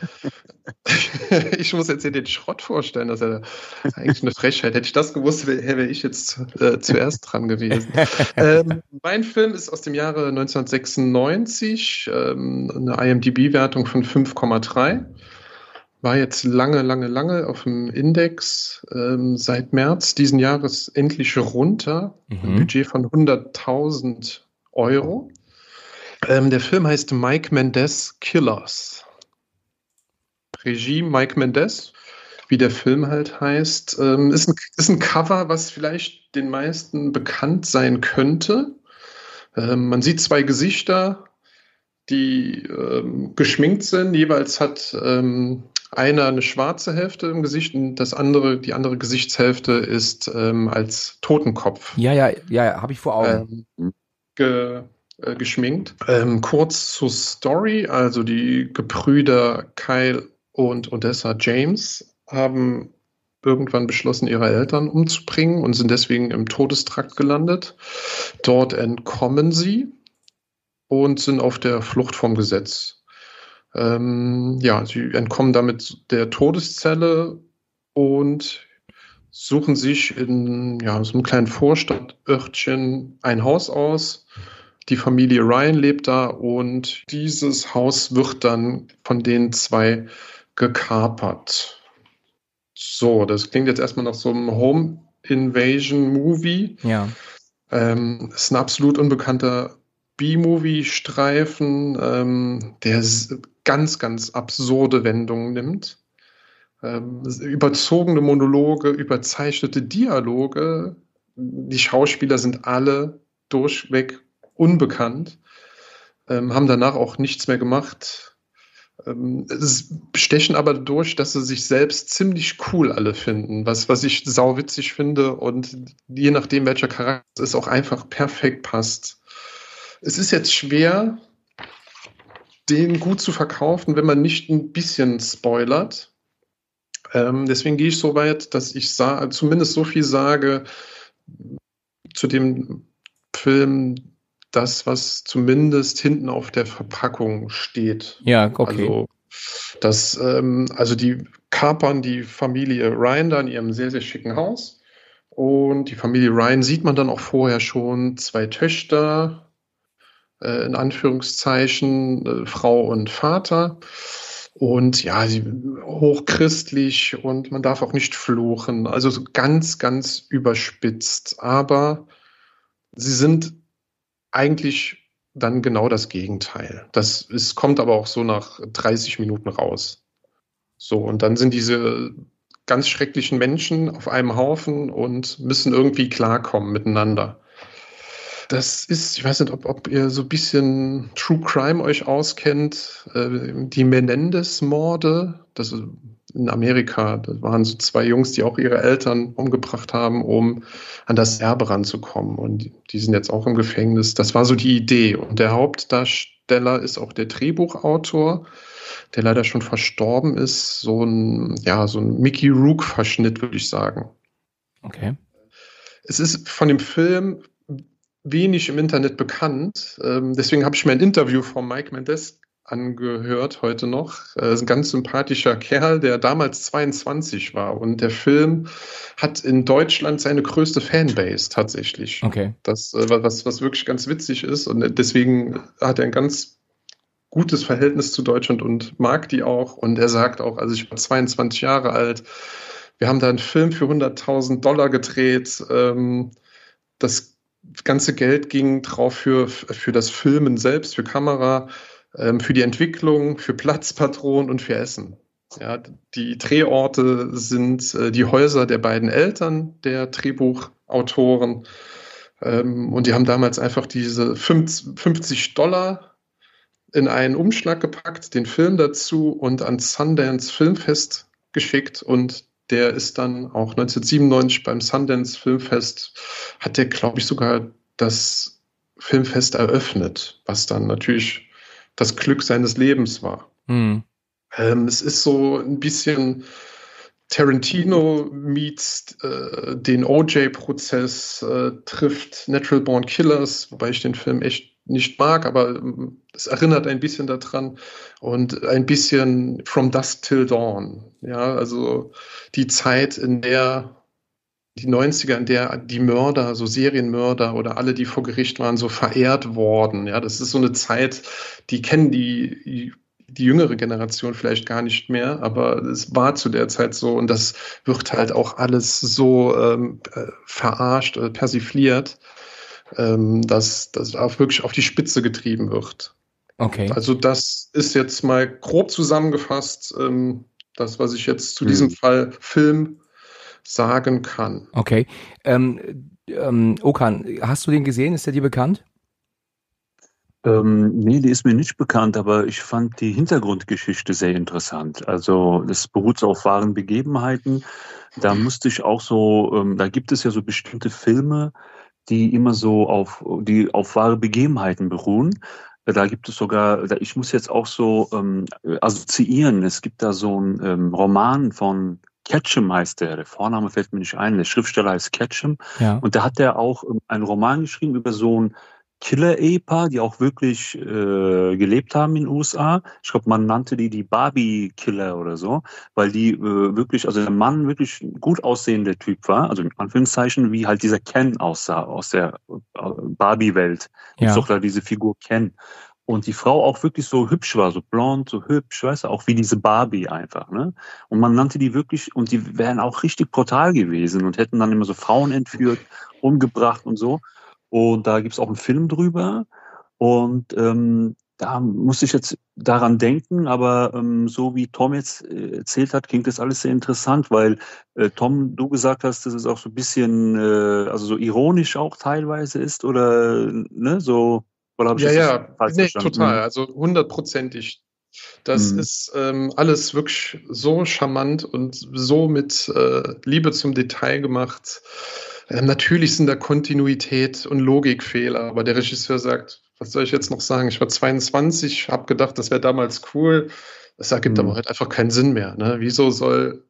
ich muss jetzt hier den Schrott vorstellen. Das ist ja eigentlich eine Frechheit. Hätte ich das gewusst, wäre wär ich jetzt äh, zuerst dran gewesen. ähm, mein Film ist aus dem Jahre neunzehnhundertsechsundneunzig, ähm, eine I M D B-Wertung von fünf Komma drei. War jetzt lange, lange, lange auf dem Index, ähm, seit März diesen Jahres endlich runter. Mhm. Ein Budget von hunderttausend Euro. Ähm, der Film heißt Mike Mendez Killers. Regie Mike Mendez, wie der Film halt heißt. Ähm, ist, ein, ist ein Cover, was vielleicht den meisten bekannt sein könnte. Ähm, man sieht zwei Gesichter, die ähm, geschminkt sind. Jeweils hat ähm, einer eine schwarze Hälfte im Gesicht und das andere, die andere Gesichtshälfte ist ähm, als Totenkopf Ja, ja, ja, ja habe ich vor Augen. ähm, ge, äh, geschminkt. Ähm, kurz zur Story, also die Gebrüder Kyle und Odessa James haben irgendwann beschlossen, ihre Eltern umzubringen und sind deswegen im Todestrakt gelandet. Dort entkommen sie und sind auf der Flucht vom Gesetz. Ähm, ja, sie entkommen damit der Todeszelle und suchen sich in ja, so einem kleinen Vorstadtörtchen ein Haus aus. Die Familie Ryan lebt da und dieses Haus wird dann von den zwei gekapert. So, das klingt jetzt erstmal nach so einem Home Invasion Movie. Ja. Ähm, ist ein absolut unbekannter B-Movie-Streifen, ähm, der s- ganz, ganz absurde Wendungen nimmt. Ähm, überzogene Monologe, überzeichnete Dialoge. Die Schauspieler sind alle durchweg unbekannt. ähm, haben danach auch nichts mehr gemacht. Ähm, es bestechen aber durch, dass sie sich selbst ziemlich cool alle finden, was, was ich sauwitzig finde und je nachdem, welcher Charakter es auch einfach perfekt passt. Es ist jetzt schwer, den gut zu verkaufen, wenn man nicht ein bisschen spoilert. Ähm, deswegen gehe ich so weit, dass ich sa- zumindest so viel sage zu dem Film, das, was zumindest hinten auf der Verpackung steht. Ja, okay. Also, das, ähm, also die kapern die Familie Ryan da in ihrem sehr, sehr schicken Haus. Und die Familie Ryan sieht man dann auch vorher schon, zwei Töchter, äh, in Anführungszeichen, äh, Frau und Vater. Und ja, sie hochchristlich und man darf auch nicht fluchen. Also so ganz, ganz überspitzt. Aber sie sind eigentlich dann genau das Gegenteil. Das ist, kommt aber auch so nach dreißig Minuten raus. So, und dann sind diese ganz schrecklichen Menschen auf einem Haufen und müssen irgendwie klarkommen miteinander. Das ist, ich weiß nicht, ob, ob ihr so ein bisschen True Crime euch auskennt. Äh, die Menendez-Morde, das ist in Amerika, das waren so zwei Jungs, die auch ihre Eltern umgebracht haben, um an das Erbe ranzukommen. Und die, die sind jetzt auch im Gefängnis. Das war so die Idee. Und der Hauptdarsteller ist auch der Drehbuchautor, der leider schon verstorben ist. So ein, ja, so ein Mickey Rourke-Verschnitt, würde ich sagen. Okay. Es ist von dem Film wenig im Internet bekannt. Ähm, deswegen habe ich mir ein Interview von Mike Mendes angehört heute noch. Er ist ein ganz sympathischer Kerl, der damals zweiundzwanzig war. Und der Film hat in Deutschland seine größte Fanbase tatsächlich. Okay. Das, äh, was, was wirklich ganz witzig ist. Und deswegen hat er ein ganz gutes Verhältnis zu Deutschland und mag die auch. Und er sagt auch, also ich war zweiundzwanzig Jahre alt, wir haben da einen Film für hunderttausend Dollar gedreht. Ähm, das ganze Geld ging drauf für, für das Filmen selbst, für Kamera, ähm, für die Entwicklung, für Platzpatronen und für Essen. Ja, die Drehorte sind äh, die Häuser der beiden Eltern der Drehbuchautoren. Ähm, und die haben damals einfach diese fünfzig Dollar in einen Umschlag gepackt, den Film dazu und ans Sundance Filmfest geschickt. Und der ist dann auch neunzehnhundertsiebenundneunzig beim Sundance Filmfest, hat der, glaube ich, sogar das Filmfest eröffnet, was dann natürlich das Glück seines Lebens war. Mhm. Ähm, es ist so ein bisschen Tarantino meets äh, den O J-Prozess, äh, trifft Natural Born Killers, wobei ich den Film echt nicht mag, aber ähm, es erinnert ein bisschen daran und ein bisschen From Dusk Till Dawn. Ja, also die Zeit, in der die neunziger, in der die Mörder, so Serienmörder oder alle, die vor Gericht waren, so verehrt worden. Ja, das ist so eine Zeit, die kennen die, die jüngere Generation vielleicht gar nicht mehr, aber es war zu der Zeit so und das wird halt auch alles so ähm, verarscht oder persifliert, ähm, dass das auch wirklich auf die Spitze getrieben wird. Okay. Also das ist jetzt mal grob zusammengefasst, ähm, das, was ich jetzt zu diesem Mhm. Fall Film sagen kann. Okay. Ähm, ähm, Okan, hast du den gesehen? Ist der dir bekannt? Ähm, nee, die ist mir nicht bekannt, aber ich fand die Hintergrundgeschichte sehr interessant. Also das beruht auf wahren Begebenheiten. Da musste ich auch so, ähm, da gibt es ja so bestimmte Filme, die immer so auf, die auf wahre Begebenheiten beruhen. Da gibt es sogar, da- ich muss jetzt auch so ähm, assoziieren. Es gibt da so einen ähm, Roman von Ketchum heißt der. Der Vorname fällt mir nicht ein. Der Schriftsteller heißt Ketchum. Ja. Und da hat er auch ähm, einen Roman geschrieben über so ein Killer-Ehepaar, die auch wirklich äh, gelebt haben in den U S A. Ich glaube, man nannte die die Barbie-Killer oder so, weil die äh, wirklich, also der Mann wirklich ein gut aussehender Typ war, also in Anführungszeichen, wie halt dieser Ken aussah aus der äh, Barbie-Welt. Ja. Gibt's doch da diese Figur Ken. Und die Frau auch wirklich so hübsch war, so blond, so hübsch, weißt du, auch wie diese Barbie einfach, ne? Und man nannte die wirklich, und die wären auch richtig brutal gewesen und hätten dann immer so Frauen entführt, umgebracht und so. Und da gibt's auch einen Film drüber. Und ähm, da muss ich jetzt daran denken, aber ähm, so wie Tom jetzt äh, erzählt hat, klingt das alles sehr interessant, weil äh, Tom, du gesagt hast, dass es auch so ein bisschen, äh, also so ironisch auch teilweise ist oder ne, so, Oder habe ich Ja, das ja, falsch nee, verstanden? total, also hundertprozentig. Das Mhm. ist ähm, alles wirklich so charmant und so mit äh, Liebe zum Detail gemacht. Ähm, natürlich sind da Kontinuität und Logikfehler, aber der Regisseur sagt, was soll ich jetzt noch sagen? Ich war zweiundzwanzig, habe gedacht, das wäre damals cool. Das ergibt aber Mhm. heute einfach keinen Sinn mehr. Ne? Wieso soll,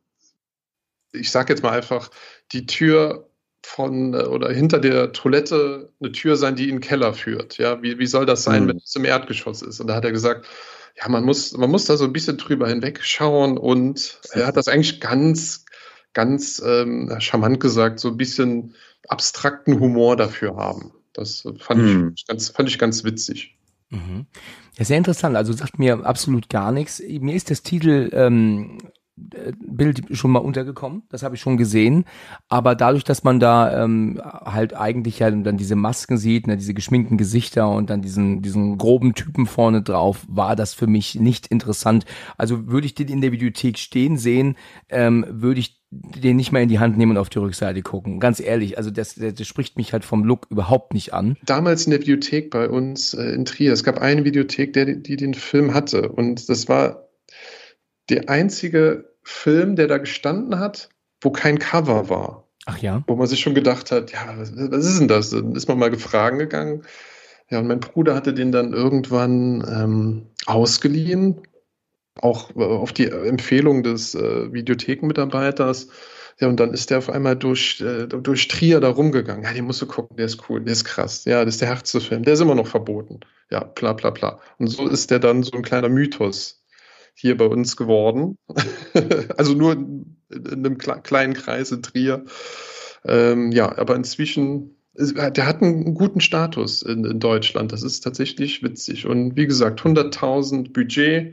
ich sage jetzt mal einfach, die Tür von äh, oder hinter der Toilette eine Tür sein, die in den Keller führt? Ja, wie, wie soll das sein, wenn Mhm. es im Erdgeschoss ist? Und da hat er gesagt, ja, man muss, man muss da so ein bisschen drüber hinwegschauen und er hat das eigentlich ganz, ganz ähm, charmant gesagt, so ein bisschen abstrakten Humor dafür haben. Das fand ich Mhm. ganz, fand ich ganz witzig. Mhm. Ja, sehr interessant. Also sagt mir absolut gar nichts. Mir ist das Titel ähm, äh, Bild schon mal untergekommen. Das habe ich schon gesehen. Aber dadurch, dass man da ähm, halt eigentlich ja dann diese Masken sieht, ne, diese geschminkten Gesichter und dann diesen diesen groben Typen vorne drauf, war das für mich nicht interessant. Also würde ich den in der Videothek stehen sehen, ähm, würde ich den nicht mal in die Hand nehmen und auf die Rückseite gucken. Ganz ehrlich, also das, das, das spricht mich halt vom Look überhaupt nicht an. Damals in der Videothek bei uns äh, in Trier, es gab eine Videothek, der, die den Film hatte. Und das war der einzige Film, der da gestanden hat, wo kein Cover war. Ach ja. Wo man sich schon gedacht hat, ja, was, was ist denn das? Dann ist man mal gefragt gegangen. Ja, und mein Bruder hatte den dann irgendwann ähm, ausgeliehen, auch äh, auf die Empfehlung des äh, Videothekenmitarbeiters. Ja, und dann ist der auf einmal durch, äh, durch Trier da rumgegangen. Ja, den musst du gucken, der ist cool, der ist krass. Ja, das ist der härteste Film, der ist immer noch verboten. Ja, bla bla bla. Und so ist der dann so ein kleiner Mythos hier bei uns geworden. Also nur in, in einem kle- kleinen Kreis in Trier. Ähm, ja, aber inzwischen, ist- der hat einen guten Status in, in Deutschland. Das ist tatsächlich witzig. Und wie gesagt, hunderttausend Budget.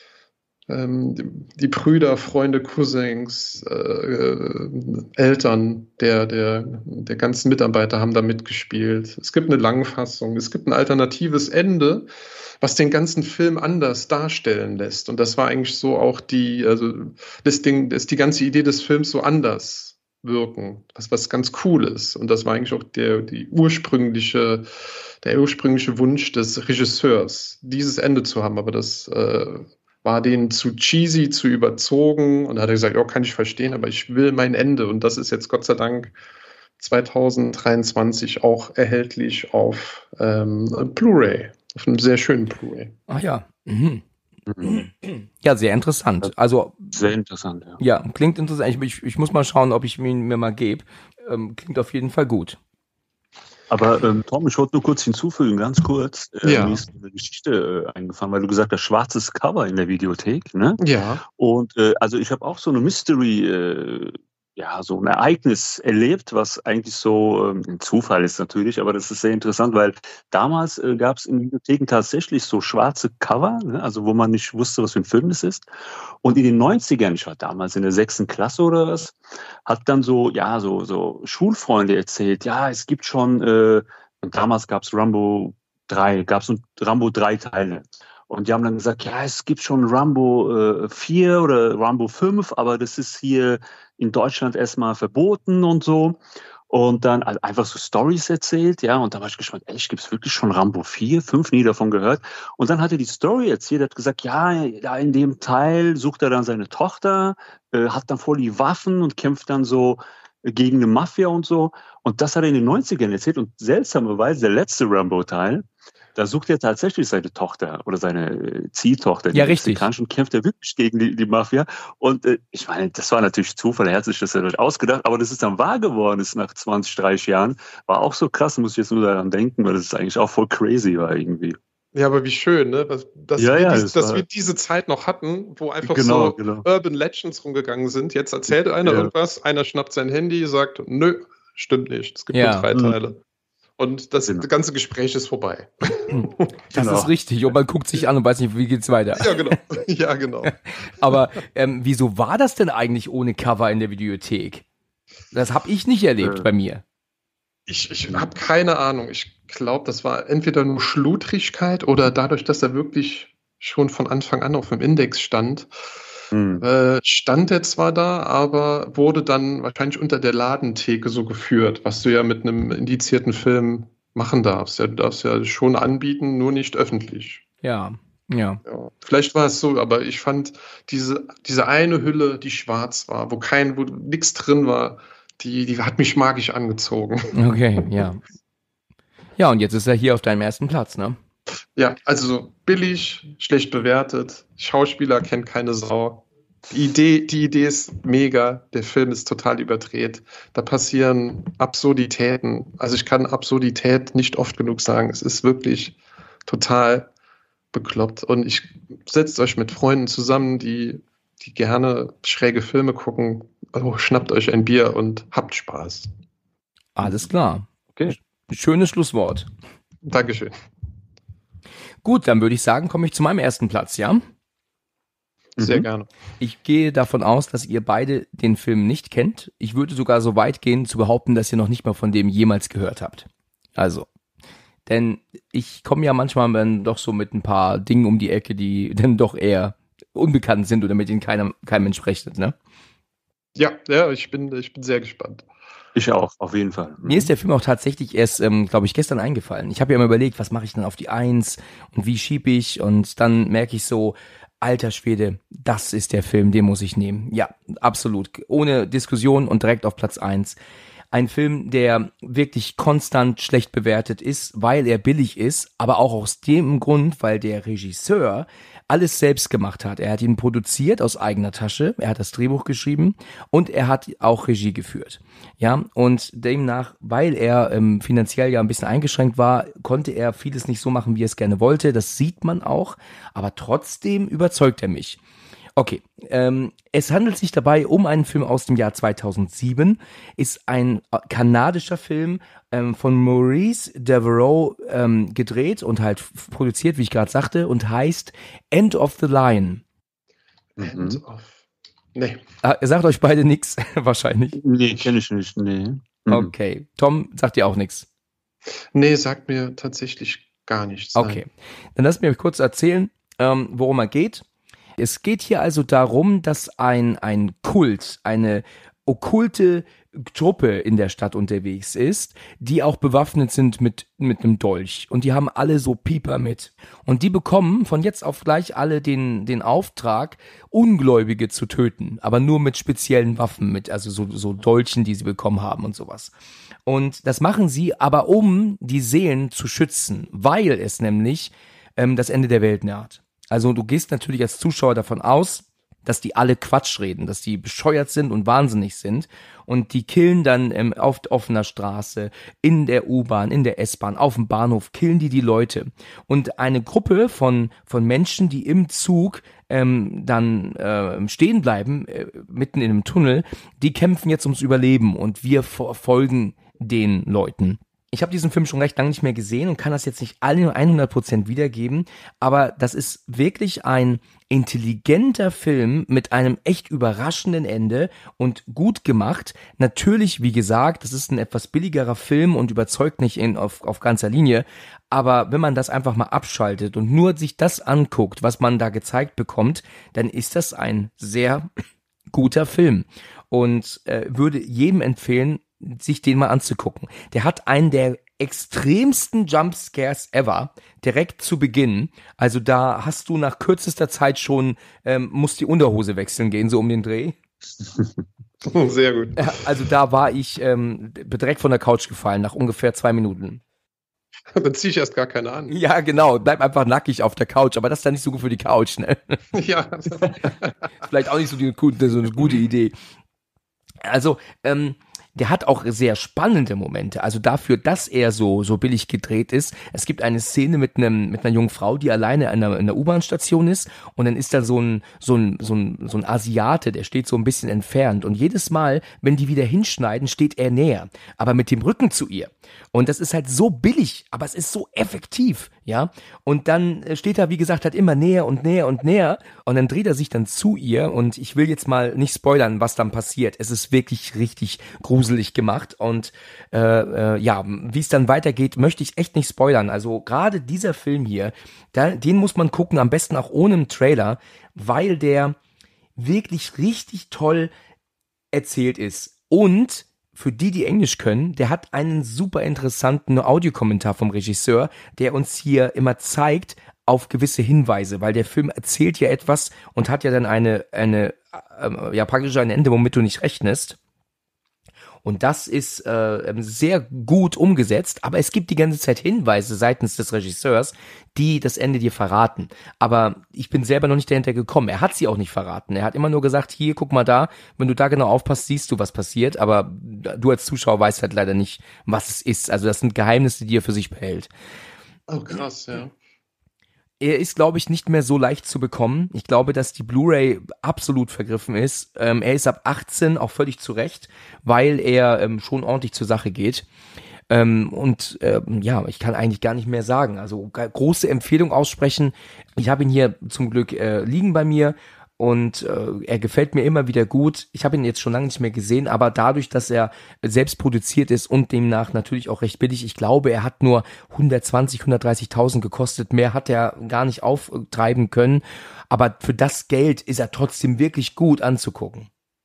Ähm, die, die Brüder, Freunde, Cousins, äh, äh, Eltern der, der, der ganzen Mitarbeiter haben da mitgespielt. Es gibt eine Langfassung, es gibt ein alternatives Ende, was den ganzen Film anders darstellen lässt. Und das war eigentlich so auch die, also das Ding, das ist die ganze Idee des Films so anders wirken, was, was ganz cool ist. Und das war eigentlich auch der, die ursprüngliche, der ursprüngliche Wunsch des Regisseurs, dieses Ende zu haben. Aber das äh, war denen zu cheesy, zu überzogen. Und da hat er gesagt, ja, kann ich verstehen, aber ich will mein Ende. Und das ist jetzt Gott sei Dank zwanzig dreiundzwanzig auch erhältlich auf ähm, Blu-ray, auf einem sehr schönen Blu-ray. Ach ja. Mhm. Mhm. Ja, sehr interessant. Also, Sehr interessant, ja. ja, klingt interessant. Ich, ich, ich muss mal schauen, ob ich ihn mir mal gebe. Ähm, klingt auf jeden Fall gut. Aber ähm, Tom, ich wollte nur kurz hinzufügen, ganz kurz. Äh, Ja. Mir ist eine Geschichte äh, eingefallen, weil du gesagt hast, schwarzes Cover in der Videothek, ne? Ja. Und äh, also ich habe auch so eine Mystery, äh, ja, so ein Ereignis erlebt, was eigentlich so ähm, ein Zufall ist natürlich, aber das ist sehr interessant, weil damals äh, gab es in Videotheken tatsächlich so schwarze Cover, ne? Also wo man nicht wusste, was für ein Film das ist. Und in den neunzigern, ich war damals in der sechsten Klasse oder was, hat dann so, ja, so, so Schulfreunde erzählt, ja, es gibt schon, äh, und damals gab es Rambo drei, gab es Rambo drei Teile. Und die haben dann gesagt, ja, es gibt schon Rambo äh, vier oder Rambo fünf, aber das ist hier in Deutschland erstmal verboten und so. Und dann also einfach so Stories erzählt, ja, und da war ich gespannt, echt, gibt's wirklich schon Rambo vier, fünf, nie davon gehört. Und dann hat er die Story erzählt, hat gesagt, ja, da in dem Teil sucht er dann seine Tochter, äh, hat dann voll die Waffen und kämpft dann so gegen eine Mafia und so. Und das hat er in den neunzigern erzählt. Und seltsamerweise, der letzte Rambo-Teil, da sucht er tatsächlich seine Tochter oder seine äh, Ziehtochter, die Ja, richtig. mexikanische, und kämpft er wirklich gegen die, die Mafia. Und äh, ich meine, das war natürlich Zufall, er hat sich das ja nicht ausgedacht, aber dass es dann wahr geworden ist nach zwanzig, dreißig Jahren, war auch so krass, muss ich jetzt nur daran denken, weil das ist eigentlich auch voll crazy war irgendwie. Ja, aber wie schön, ne? Dass, dass, Ja, wir, ja, dies, das dass war- wir diese Zeit noch hatten, wo einfach Genau, so genau. Urban Legends rumgegangen sind. Jetzt erzählt einer Ja. irgendwas, einer schnappt sein Handy, sagt, nö, stimmt nicht, es gibt Ja. nur drei Mhm. Teile. Und das, Genau. das ganze Gespräch ist vorbei. Das Genau. ist richtig. Und man guckt sich an und weiß nicht, wie geht's weiter. Ja, genau. Ja, genau. Aber ähm, wieso war das denn eigentlich ohne Cover in der Videothek? Das habe ich nicht erlebt Äh. bei mir. Ich, ich habe keine Ahnung. Ich glaube, das war entweder nur Schludrigkeit oder dadurch, dass er wirklich schon von Anfang an auf dem Index stand. Mhm. Äh, stand er zwar da, aber wurde dann wahrscheinlich unter der Ladentheke so geführt, was du ja mit einem indizierten Film machen darfst. Ja, du darfst ja schon anbieten, nur nicht öffentlich. Ja, ja. Ja. Vielleicht war es so, aber ich fand diese, diese eine Hülle, die schwarz war, wo kein, wo nichts drin war, die, die hat mich magisch angezogen. Okay, ja. Ja, und jetzt ist er hier auf deinem ersten Platz, ne? Ja, also so billig, schlecht bewertet, Schauspieler kennt keine Sau. Die Idee, die Idee ist mega, der Film ist total überdreht. Da passieren Absurditäten. Also ich kann Absurdität nicht oft genug sagen. Es ist wirklich total bekloppt. Und ich setzt euch mit Freunden zusammen, die, die gerne schräge Filme gucken. Oh, schnappt euch ein Bier und habt Spaß. Alles klar. Okay. Schönes Schlusswort. Dankeschön. Gut, dann würde ich sagen, komme ich zu meinem ersten Platz, ja? Sehr Mhm. gerne. Ich gehe davon aus, dass ihr beide den Film nicht kennt. Ich würde sogar so weit gehen, zu behaupten, dass ihr noch nicht mal von dem jemals gehört habt. Also, denn ich komme ja manchmal dann doch so mit ein paar Dingen um die Ecke, die dann doch eher unbekannt sind oder mit denen keiner, kein Mensch rechnet, ne? Ja, ja, ich bin, ich bin sehr gespannt. Ich auch, auf jeden Fall. Mir ist der Film auch tatsächlich erst, ähm, glaube ich, gestern eingefallen. Ich habe ja immer überlegt, was mache ich denn auf die Eins und wie schiebe ich, und dann merke ich so, alter Schwede, das ist der Film, den muss ich nehmen. Ja, absolut. Ohne Diskussion und direkt auf Platz eins. Ein Film, der wirklich konstant schlecht bewertet ist, weil er billig ist, aber auch aus dem Grund, weil der Regisseur alles selbst gemacht hat. Er hat ihn produziert aus eigener Tasche, er hat das Drehbuch geschrieben und er hat auch Regie geführt. Ja, und demnach, weil er ähm, finanziell ja ein bisschen eingeschränkt war, konnte er vieles nicht so machen, wie er es gerne wollte. Das sieht man auch, aber trotzdem überzeugt er mich. Okay, ähm, es handelt sich dabei um einen Film aus dem Jahr zweitausendsieben, ist ein kanadischer Film ähm, von Maurice Devereaux ähm, gedreht und halt f- produziert, wie ich gerade sagte, und heißt End of the Line. Mhm. End of. Nee. Ah, er sagt euch beide nix, wahrscheinlich. Nee, kenne ich nicht, nee. Mhm. Okay, Tom sagt dir auch nix. Nee, sagt mir tatsächlich gar nichts. nein. Okay, dann lasst mir kurz erzählen, ähm, worum er geht. Es geht hier also darum, dass ein, ein Kult, eine okkulte Truppe in der Stadt unterwegs ist, die auch bewaffnet sind mit, mit einem Dolch. Und die haben alle so Pieper mit. Und die bekommen von jetzt auf gleich alle den, den Auftrag, Ungläubige zu töten. Aber nur mit speziellen Waffen, mit also so, so Dolchen, die sie bekommen haben und sowas. Und das machen sie aber, um die Seelen zu schützen, weil es nämlich ähm, das Ende der Welt naht. Also du gehst natürlich als Zuschauer davon aus, dass die alle Quatsch reden, dass die bescheuert sind und wahnsinnig sind, und die killen dann ähm, auf offener Straße, in der U-Bahn, in der S-Bahn, auf dem Bahnhof, killen die die Leute. Und eine Gruppe von von Menschen, die im Zug ähm, dann äh, stehen bleiben, äh, mitten in einem Tunnel, die kämpfen jetzt ums Überleben und wir folgen den Leuten. Ich habe diesen Film schon recht lange nicht mehr gesehen und kann das jetzt nicht alle hundert Prozent wiedergeben, aber das ist wirklich ein intelligenter Film mit einem echt überraschenden Ende und gut gemacht. Natürlich, wie gesagt, das ist ein etwas billigerer Film und überzeugt nicht in, auf, auf ganzer Linie, aber wenn man das einfach mal abschaltet und nur sich das anguckt, was man da gezeigt bekommt, dann ist das ein sehr guter Film und äh, würde jedem empfehlen, sich den mal anzugucken. Der hat einen der extremsten Jumpscares ever, direkt zu Beginn. Also da hast du nach kürzester Zeit schon, ähm, musst die Unterhose wechseln gehen, so um den Dreh. Sehr gut. Also da war ich ähm, direkt von der Couch gefallen, nach ungefähr zwei Minuten. Dann ziehe ich erst gar keine an. Ja, genau, bleib einfach nackig auf der Couch, aber das ist dann nicht so gut für die Couch, ne? Ja. Vielleicht auch nicht so, die, so eine gute Idee. Also, ähm, der hat auch sehr spannende Momente. Also dafür, dass er so so billig gedreht ist. Es gibt eine Szene mit einem mit einer jungen Frau, die alleine in einer, in einer U-Bahn-Station ist, und dann ist da so ein so ein so ein so ein Asiate, der steht so ein bisschen entfernt, und jedes Mal, wenn die wieder hinschneiden, steht er näher, aber mit dem Rücken zu ihr. Und das ist halt so billig, aber es ist so effektiv, ja. Und dann steht er, wie gesagt, halt immer näher und näher und näher, und dann dreht er sich dann zu ihr, und ich will jetzt mal nicht spoilern, was dann passiert. Es ist wirklich richtig gruselig gemacht, und äh, äh, ja, wie es dann weitergeht, möchte ich echt nicht spoilern. Also gerade dieser Film hier, da, den muss man gucken, am besten auch ohne einen Trailer, weil der wirklich richtig toll erzählt ist und für die, die Englisch können, der hat einen super interessanten Audiokommentar vom Regisseur, der uns hier immer zeigt auf gewisse Hinweise, weil der Film erzählt ja etwas und hat ja dann eine, eine äh, ja praktisch ein Ende, womit du nicht rechnest. Und das ist äh, sehr gut umgesetzt, aber es gibt die ganze Zeit Hinweise seitens des Regisseurs, die das Ende dir verraten. Aber ich bin selber noch nicht dahinter gekommen. Er hat sie auch nicht verraten. Er hat immer nur gesagt, hier, guck mal da, wenn du da genau aufpasst, siehst du, was passiert. Aber du als Zuschauer weißt halt leider nicht, was es ist. Also das sind Geheimnisse, die er für sich behält. Oh, krass, ja. Er ist, glaube ich, nicht mehr so leicht zu bekommen. Ich glaube, dass die Blu-ray absolut vergriffen ist. Ähm, er ist ab achtzehn, auch völlig zu Recht, weil er ähm, schon ordentlich zur Sache geht. Ähm, und ähm, ja, ich kann eigentlich gar nicht mehr sagen. Also große Empfehlung aussprechen. Ich habe ihn hier zum Glück äh, liegen bei mir. Und äh, er gefällt mir immer wieder gut. Ich habe ihn jetzt schon lange nicht mehr gesehen, aber dadurch, dass er selbst produziert ist und demnach natürlich auch recht billig, ich glaube, er hat nur hundertzwanzig, hundertdreißigtausend gekostet. Mehr hat er gar nicht auftreiben können. Aber für das Geld ist er trotzdem wirklich gut anzugucken.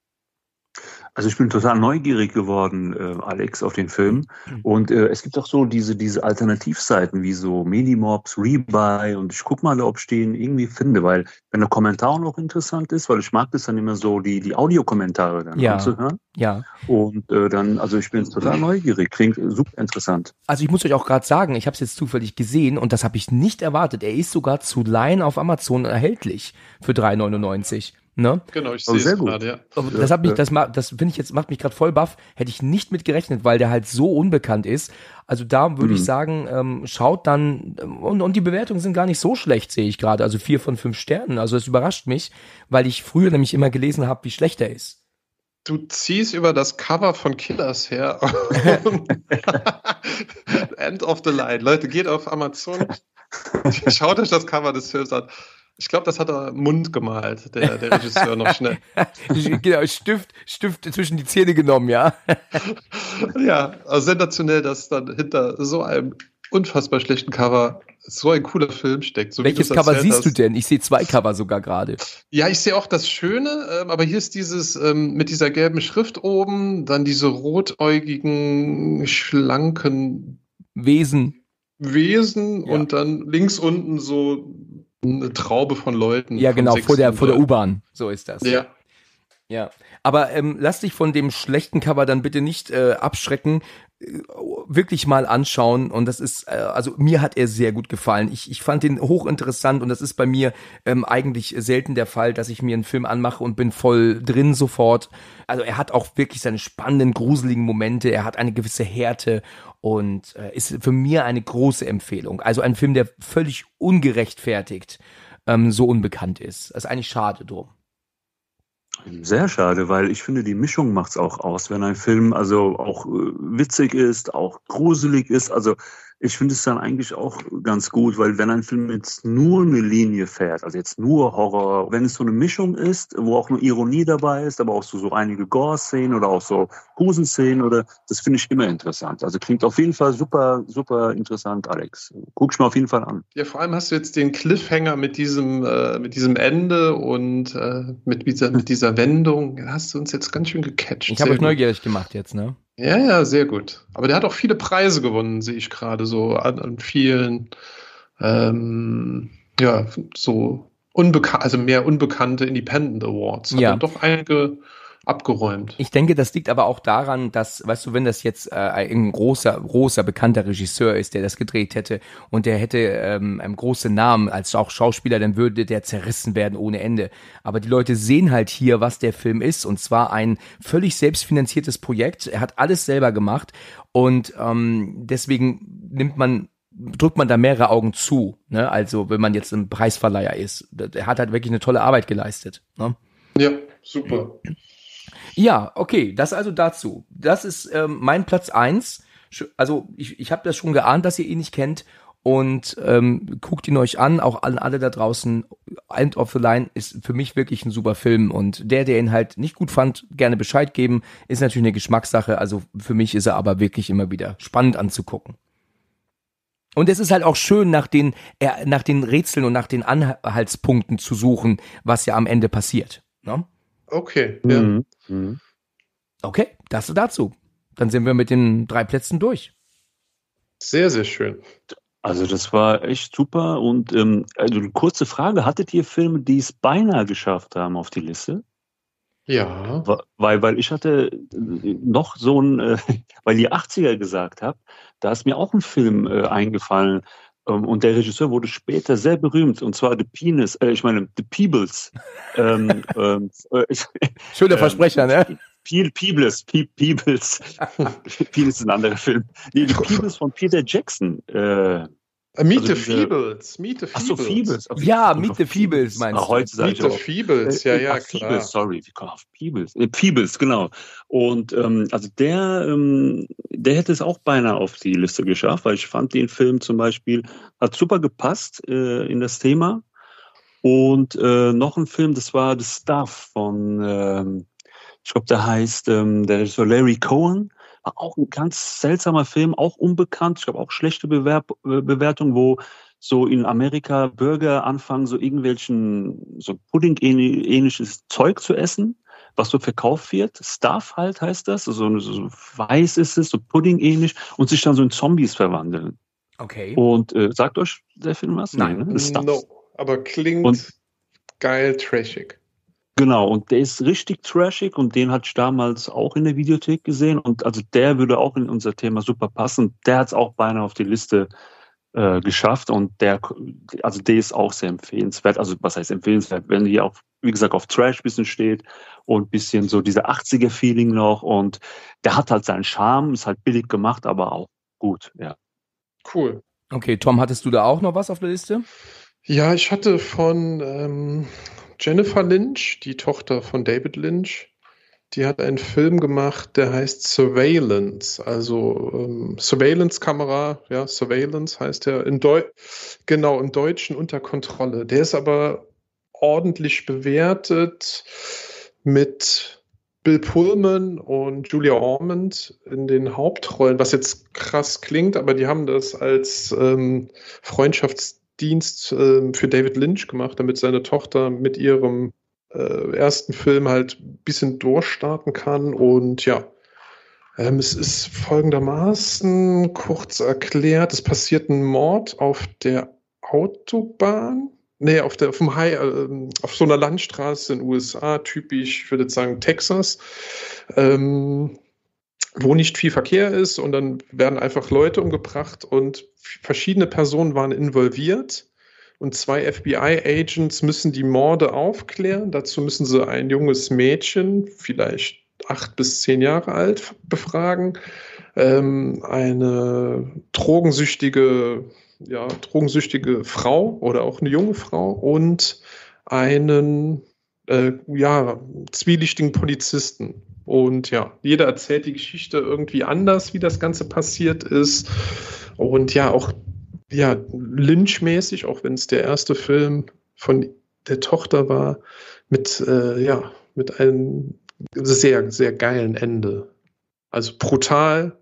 Also ich bin total neugierig geworden, äh, Alex, auf den Film. Und äh, es gibt auch so diese diese Alternativseiten wie so Medimobs, Rebuy und ich guck mal, ob ich den irgendwie finde, weil wenn der Kommentar noch interessant ist, weil ich mag das dann immer so, die die Audiokommentare dann Ja. anzuhören. Ja. Und äh, dann, also ich bin total neugierig, klingt super interessant. Also ich muss euch auch gerade sagen, ich habe es jetzt zufällig gesehen und das habe ich nicht erwartet. Er ist sogar zu leihen auf Amazon erhältlich für drei neunundneunzig. Ne? Genau, ich Oh, sehe sehr es gut. gerade, ja. Das hat mich, Ja. das, ma- das finde ich jetzt, macht mich gerade voll baff. Hätte ich nicht mit gerechnet, weil der halt so unbekannt ist. Also da würde Mhm. ich sagen, ähm, schaut dann, ähm, und, und die Bewertungen sind gar nicht so schlecht, sehe ich gerade. Also vier von fünf Sternen. Also es überrascht mich, weil ich früher nämlich immer gelesen habe, wie schlecht er ist. Du ziehst über das Cover von Killers her. End of the line. Leute, geht auf Amazon. Schaut euch das Cover des Films an. Ich glaube, das hat er im Mund gemalt, der, der Regisseur noch schnell. Genau, Stift, Stift zwischen die Zähne genommen, ja. Ja, also sensationell, dass dann hinter so einem unfassbar schlechten Cover so ein cooler Film steckt. So wie Welches du's Cover erzählt siehst du hast. denn? Ich sehe zwei Cover sogar gerade. Ja, ich sehe auch das Schöne, ähm, aber hier ist dieses ähm, mit dieser gelben Schrift oben, dann diese rotäugigen, schlanken Wesen. Wesen Ja. und dann links unten so eine Traube von Leuten. Ja, vom genau, vor der, sechsten vor der Leuten. U-Bahn. So ist das. Ja. Ja, aber ähm, lass dich von dem schlechten Cover dann bitte nicht äh, abschrecken, äh, wirklich mal anschauen und das ist, äh, also mir hat er sehr gut gefallen. Ich, ich fand ihn hochinteressant und das ist bei mir ähm, eigentlich selten der Fall, dass ich mir einen Film anmache und bin voll drin sofort. Also er hat auch wirklich seine spannenden, gruseligen Momente, er hat eine gewisse Härte und äh, ist für mir eine große Empfehlung. Also ein Film, der völlig ungerechtfertigt ähm, so unbekannt ist. Das ist eigentlich schade drum. Sehr schade, weil ich finde, die Mischung macht's auch aus, wenn ein Film also auch äh, witzig ist, auch gruselig ist. Also ich finde es dann eigentlich auch ganz gut, weil wenn ein Film jetzt nur eine Linie fährt, also jetzt nur Horror, wenn es so eine Mischung ist, wo auch nur Ironie dabei ist, aber auch so, so einige Gore-Szenen oder auch so Gruselszenen oder, das finde ich immer interessant. Also klingt auf jeden Fall super, super interessant, Alex. Guck's mir auf jeden Fall an. Ja, vor allem hast du jetzt den Cliffhanger mit diesem, äh, mit diesem Ende und äh, mit, dieser, mit dieser Wendung. Da hast du uns jetzt ganz schön gecatcht. Ich habe Sehr euch gut. neugierig gemacht jetzt, ne? Ja, ja, sehr gut. Aber der hat auch viele Preise gewonnen, sehe ich gerade so an, an vielen, ähm, ja, so unbekannt, also mehr unbekannte Independent Awards. Hat Ja. er doch einige abgeräumt. Ich denke, das liegt aber auch daran, dass, weißt du, wenn das jetzt äh, ein großer, großer, bekannter Regisseur ist, der das gedreht hätte und der hätte ähm, einen großen Namen als auch Schauspieler, dann würde der zerrissen werden ohne Ende. Aber die Leute sehen halt hier, was der Film ist und zwar ein völlig selbstfinanziertes Projekt. Er hat alles selber gemacht und ähm, deswegen nimmt man drückt man da mehrere Augen zu, ne? Also wenn man jetzt ein Preisverleiher ist. Er hat halt wirklich eine tolle Arbeit geleistet, ne? Ja, super. Ja, okay, das also dazu. Das ist ähm, mein Platz eins. Also ich, ich habe das schon geahnt, dass ihr ihn nicht kennt und ähm, guckt ihn euch an, auch an alle da draußen. End of the Line ist für mich wirklich ein super Film und der, der ihn halt nicht gut fand, gerne Bescheid geben, ist natürlich eine Geschmackssache. Also für mich ist er aber wirklich immer wieder spannend anzugucken. Und es ist halt auch schön, nach den, äh, nach den Rätseln und nach den Anhaltspunkten zu suchen, was ja am Ende passiert, ne? Okay, ja. Mhm. Mhm. Okay, das dazu. dann sind wir mit den drei Plätzen durch. Sehr, sehr schön. Also das war echt super. Und ähm, also eine kurze Frage, hattet ihr Filme, die es beinahe geschafft haben auf die Liste? Ja. Weil, weil ich hatte noch so ein, äh, weil ihr achtziger gesagt habt, da ist mir auch ein Film äh, eingefallen. Ähm, und der Regisseur wurde später sehr berühmt, und zwar The Penis, äh, ich meine The Peebles. ähm, ähm, äh, Schöner Versprecher, ne? Pe Peebles, Pe Peebles. Peebles ist ein anderer Film. Nee, The Peebles von Peter Jackson. Äh, Meet also the diese- Feebles. Meet the Ach so, Feebles. Feebles. Ja, Meet the Feebles meinst Ah, du. heute sage Meet ich the auch. Feebles, ja, Äh, ja, ach, klar. Peebles, sorry, wie kommt auf Peebles? Äh, Peebles, genau. Und ähm, also der, ähm, der hätte es auch beinahe auf die Liste geschafft, weil ich fand den Film zum Beispiel, hat super gepasst äh, in das Thema. Und äh, noch ein Film, das war The Stuff von, ähm, ich glaube, der heißt, ähm, der Regisseur Larry Cohen. War auch ein ganz seltsamer Film, auch unbekannt. Ich glaube, auch schlechte Bewerb äh, Bewertung, wo so in Amerika Bürger anfangen, so irgendwelchen, so Pudding-ähnliches Zeug zu essen, was so verkauft wird. Stuff halt heißt das. So, so weiß ist es, so Pudding-ähnlich, und sich dann so in Zombies verwandeln. Okay. Und äh, sagt euch der Film was? Nein. Nee, ne? The Stuff. No, aber klingt Und- geil trashig. Genau, und der ist richtig trashig, und den hatte ich damals auch in der Videothek gesehen, und also der würde auch in unser Thema super passen. Der hat es auch beinahe auf die Liste äh, geschafft, und der, also der ist auch sehr empfehlenswert. Also was heißt empfehlenswert? Wenn ihr auch, wie gesagt, auf Trash ein bisschen steht und ein bisschen so diese achtziger-Feeling noch, und der hat halt seinen Charme, ist halt billig gemacht, aber auch gut, ja. Cool. Okay, Tom, hattest du da auch noch was auf der Liste? Ja, ich hatte von ähm, Jennifer Lynch, die Tochter von David Lynch, die hat einen Film gemacht, der heißt Surveillance, also ähm, Surveillance-Kamera, ja, Surveillance heißt der, in Deu genau, im Deutschen unter Kontrolle. Der ist aber ordentlich bewertet mit Bill Pullman und Julia Ormond in den Hauptrollen, was jetzt krass klingt, aber die haben das als ähm, Freundschaftsdienst ähm, für David Lynch gemacht, damit seine Tochter mit ihrem äh, ersten Film halt ein bisschen durchstarten kann. Und ja, ähm, es ist folgendermaßen kurz erklärt: Es passiert ein Mord auf der Autobahn. Nee, auf der, auf, dem High, äh, auf so einer Landstraße in den U S A, typisch, ich würde jetzt sagen Texas, ähm, wo nicht viel Verkehr ist, und dann werden einfach Leute umgebracht, und verschiedene Personen waren involviert, und zwei F B I-Agents müssen die Morde aufklären. Dazu müssen sie ein junges Mädchen, vielleicht acht bis zehn Jahre alt, befragen, ähm, eine drogensüchtige ja, drogensüchtige Frau oder auch eine junge Frau und einen äh, ja, zwielichtigen Polizisten. Und ja, jeder erzählt die Geschichte irgendwie anders, wie das Ganze passiert ist. Und ja, auch ja, Lynch-mäßig, auch wenn es der erste Film von der Tochter war, mit, äh, ja, mit einem sehr, sehr geilen Ende. Also brutal.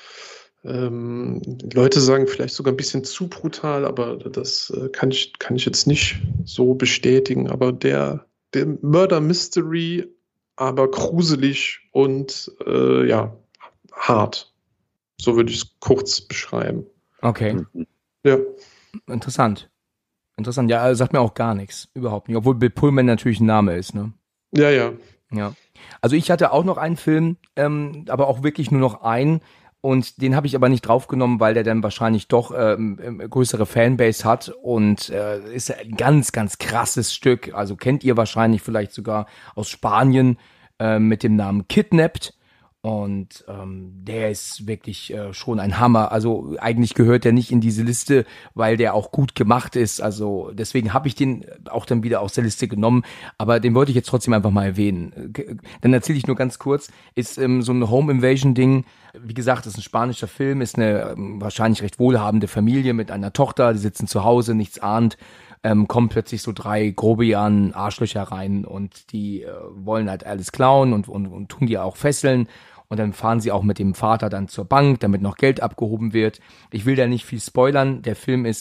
Ähm, Leute sagen vielleicht sogar ein bisschen zu brutal, aber das äh, kann ich, kann ich jetzt nicht so bestätigen. Aber der, der Murder Mystery, aber gruselig und äh, ja, hart. So würde ich es kurz beschreiben. Okay, Ja. interessant. Interessant. Ja, also sagt mir auch gar nichts. Überhaupt nicht. Obwohl Bill Pullman natürlich ein Name ist, ne? Ja, ja. Ja. Also ich hatte auch noch einen Film, ähm, aber auch wirklich nur noch einen. Und den habe ich aber nicht draufgenommen, weil der dann wahrscheinlich doch ähm, größere Fanbase hat und äh, ist ein ganz, ganz krasses Stück. Also kennt ihr wahrscheinlich vielleicht sogar aus Spanien äh, mit dem Namen Kidnapped. Und ähm, der ist wirklich äh, schon ein Hammer. Also eigentlich gehört der nicht in diese Liste, weil der auch gut gemacht ist. Also deswegen habe ich den auch dann wieder aus der Liste genommen. Aber den wollte ich jetzt trotzdem einfach mal erwähnen. Dann erzähle ich nur ganz kurz. Ist ähm, so ein Home-Invasion-Ding. Wie gesagt, ist ein spanischer Film. Ist eine ähm, wahrscheinlich recht wohlhabende Familie mit einer Tochter. Die sitzen zu Hause, nichts ahnt. Ähm, kommen plötzlich so drei Grobianen, Arschlöcher rein und die äh, wollen halt alles klauen und, und, und tun die auch fesseln. Und dann fahren sie auch mit dem Vater dann zur Bank, damit noch Geld abgehoben wird. Ich will da nicht viel spoilern. Der Film ist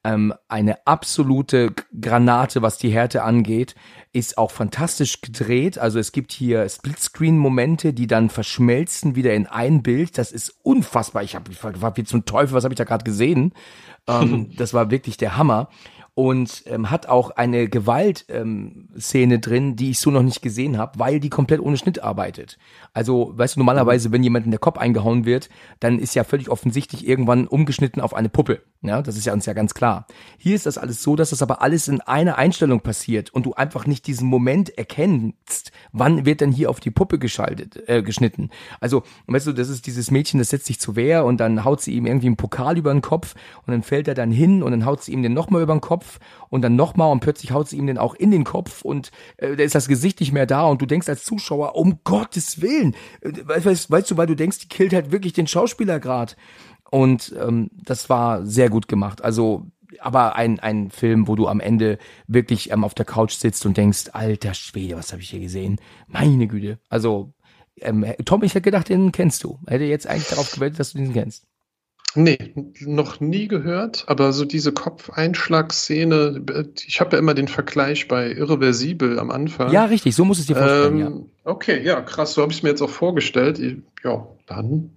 ähm, eine absolute Granate, was die Härte angeht, ist auch fantastisch gedreht. Also es gibt hier Splitscreen-Momente, die dann verschmelzen wieder in ein Bild. Das ist unfassbar. Ich habe gefragt, wie zum Teufel, was habe ich da gerade gesehen? ähm, das war wirklich der Hammer. Und ähm, hat auch eine Gewaltszene ähm, Szene drin, die ich so noch nicht gesehen habe, weil die komplett ohne Schnitt arbeitet. Also, weißt du, normalerweise, wenn jemand in der Kopf eingehauen wird, dann ist ja völlig offensichtlich irgendwann umgeschnitten auf eine Puppe. Ja, das ist ja uns ja ganz klar. Hier ist das alles so, dass das aber alles in einer Einstellung passiert und du einfach nicht diesen Moment erkennst, wann wird denn hier auf die Puppe geschaltet, äh, geschnitten. Also, weißt du, das ist dieses Mädchen, das setzt sich zur Wehr und dann haut sie ihm irgendwie einen Pokal über den Kopf und dann fällt er dann hin und dann haut sie ihm den nochmal über den Kopf und dann nochmal und plötzlich haut sie ihm den auch in den Kopf und äh, da ist das Gesicht nicht mehr da und du denkst als Zuschauer, um Gottes Willen, äh, weißt, weißt du, weil du denkst, die killt halt wirklich den Schauspieler grad. Und ähm, das war sehr gut gemacht. Also, aber ein ein Film, wo du am Ende wirklich ähm, auf der Couch sitzt und denkst, alter Schwede, was habe ich hier gesehen? Meine Güte. Also, ähm, Tom, ich hätte gedacht, den kennst du. Hätte jetzt eigentlich darauf gewettet, dass du den kennst. Nee, noch nie gehört, aber so diese Kopfeinschlagszene, ich habe ja immer den Vergleich bei Irreversibel am Anfang. Ja, richtig, so muss es dir vorstellen, ähm, ja. Okay, ja, krass, so habe ich es mir jetzt auch vorgestellt. Ja, dann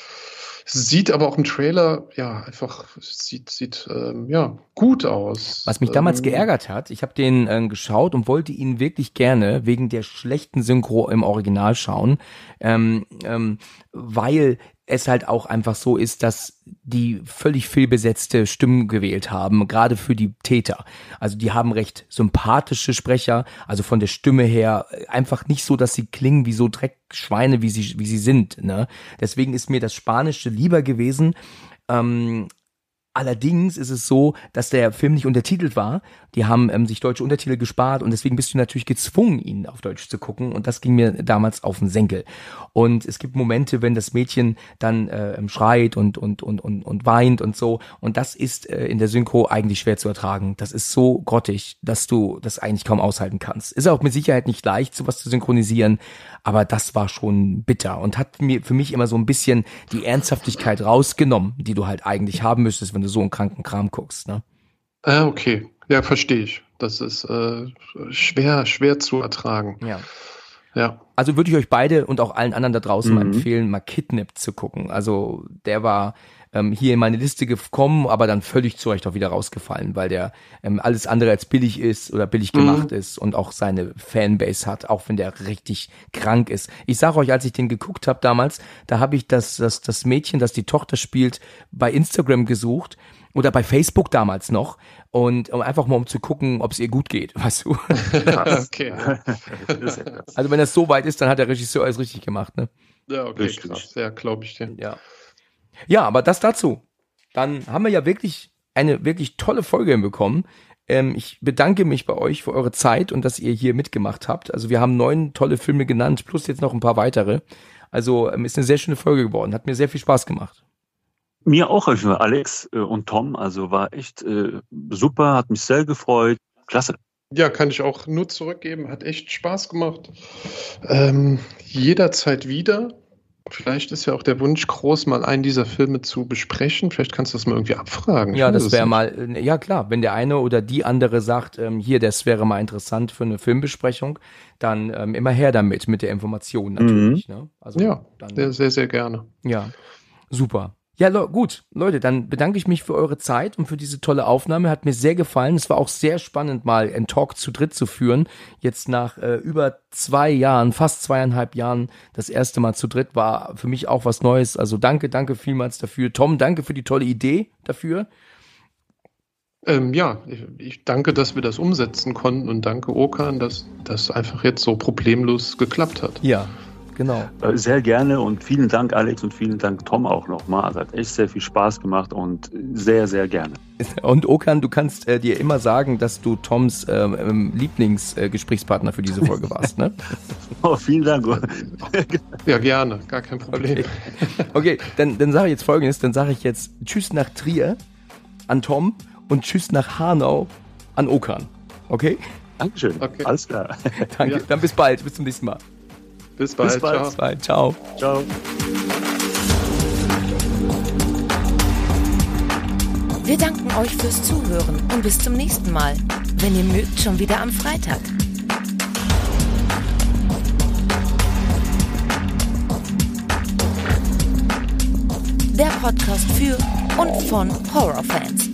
sieht aber auch im Trailer, ja, einfach, sieht, sieht ähm, ja, gut aus. Was mich damals ähm, geärgert hat, ich habe den äh, geschaut und wollte ihn wirklich gerne wegen der schlechten Synchro im Original schauen, ähm, ähm, weil es halt auch einfach so ist, dass die völlig fehlbesetzte Stimmen gewählt haben, gerade für die Täter. Also die haben recht sympathische Sprecher, also von der Stimme her einfach nicht so, dass sie klingen wie so Dreckschweine, wie sie wie sie sind. Ne? Deswegen ist mir das Spanische lieber gewesen. Ähm, Allerdings ist es so, dass der Film nicht untertitelt war. Die haben ähm, sich deutsche Untertitel gespart und deswegen bist du natürlich gezwungen, ihn auf Deutsch zu gucken und das ging mir damals auf den Senkel. Und es gibt Momente, wenn das Mädchen dann äh, schreit und und und und und weint und so und das ist äh, in der Synchro eigentlich schwer zu ertragen. Das ist so grottig, dass du das eigentlich kaum aushalten kannst. Ist auch mit Sicherheit nicht leicht, sowas zu synchronisieren, aber das war schon bitter und hat mir für mich immer so ein bisschen die Ernsthaftigkeit rausgenommen, die du halt eigentlich haben müsstest, wenn du so einen kranken Kram guckst, ne? Ah, okay. Ja, verstehe ich. Das ist äh, schwer, schwer zu ertragen. Ja. Ja. Also würde ich euch beide und auch allen anderen da draußen mhm. mal empfehlen, mal Kidnapped zu gucken. Also der war ähm, hier in meine Liste gekommen, aber dann völlig zu Recht auch wieder rausgefallen, weil der ähm, alles andere als billig ist oder billig gemacht mhm. ist und auch seine Fanbase hat, auch wenn der richtig krank ist. Ich sage euch, als ich den geguckt habe damals, da habe ich das, das, das Mädchen, das die Tochter spielt, bei Instagram gesucht oder bei Facebook damals noch und um einfach mal um zu gucken, ob es ihr gut geht, weißt du. Okay. Also wenn das so weit ist, dann hat der Regisseur alles richtig gemacht, ne? Ja, okay, richtig. Krass. Ja, glaube ich dir. Ja. Ja, aber das dazu. Dann haben wir ja wirklich eine wirklich tolle Folge hinbekommen. Ähm, ich bedanke mich bei euch für eure Zeit und dass ihr hier mitgemacht habt. Also wir haben neun tolle Filme genannt, plus jetzt noch ein paar weitere. Also ähm, ist eine sehr schöne Folge geworden. Hat mir sehr viel Spaß gemacht. Mir auch, Alex äh, und Tom. Also war echt äh, super, hat mich sehr gefreut. Klasse. Ja, kann ich auch nur zurückgeben. Hat echt Spaß gemacht. Ähm, jederzeit wieder. Vielleicht ist ja auch der Wunsch groß, mal einen dieser Filme zu besprechen. Vielleicht kannst du das mal irgendwie abfragen. Ja, das wäre mal, ja klar, wenn der eine oder die andere sagt, ähm, hier, das wäre mal interessant für eine Filmbesprechung, dann ähm, immer her damit, mit der Information natürlich. Mhm. Ne? Also ja, dann, sehr, sehr, sehr gerne. Ja, super. Ja, le- gut, Leute, dann bedanke ich mich für eure Zeit und für diese tolle Aufnahme. Hat mir sehr gefallen. Es war auch sehr spannend, mal einen Talk zu dritt zu führen. Jetzt nach äh, über zwei Jahren, fast zweieinhalb Jahren, das erste Mal zu dritt war für mich auch was Neues. Also danke, danke vielmals dafür. Tom, danke für die tolle Idee dafür. Ähm, ja, ich, ich danke, dass wir das umsetzen konnten und danke Okan, dass das einfach jetzt so problemlos geklappt hat. Ja. Genau. Sehr gerne und vielen Dank, Alex, und vielen Dank, Tom, auch nochmal. Es hat echt sehr viel Spaß gemacht und sehr, sehr gerne. Und Okan, du kannst äh, dir immer sagen, dass du Toms ähm, Lieblingsgesprächspartner äh, für diese Folge warst, ne? Oh, vielen Dank. Ja, gerne, gar kein Problem. Okay, okay dann, dann sage ich jetzt Folgendes, dann sage ich jetzt Tschüss nach Trier an Tom und Tschüss nach Hanau an Okan. Okay? Dankeschön, okay. Alles klar. Danke, ja. Dann bis bald, bis zum nächsten Mal. Bis bald. Bis bald. Ciao. Bis bald. Ciao. Ciao. Wir danken euch fürs Zuhören und bis zum nächsten Mal. Wenn ihr mögt, schon wieder am Freitag. Der Podcast für und von Horrorfans.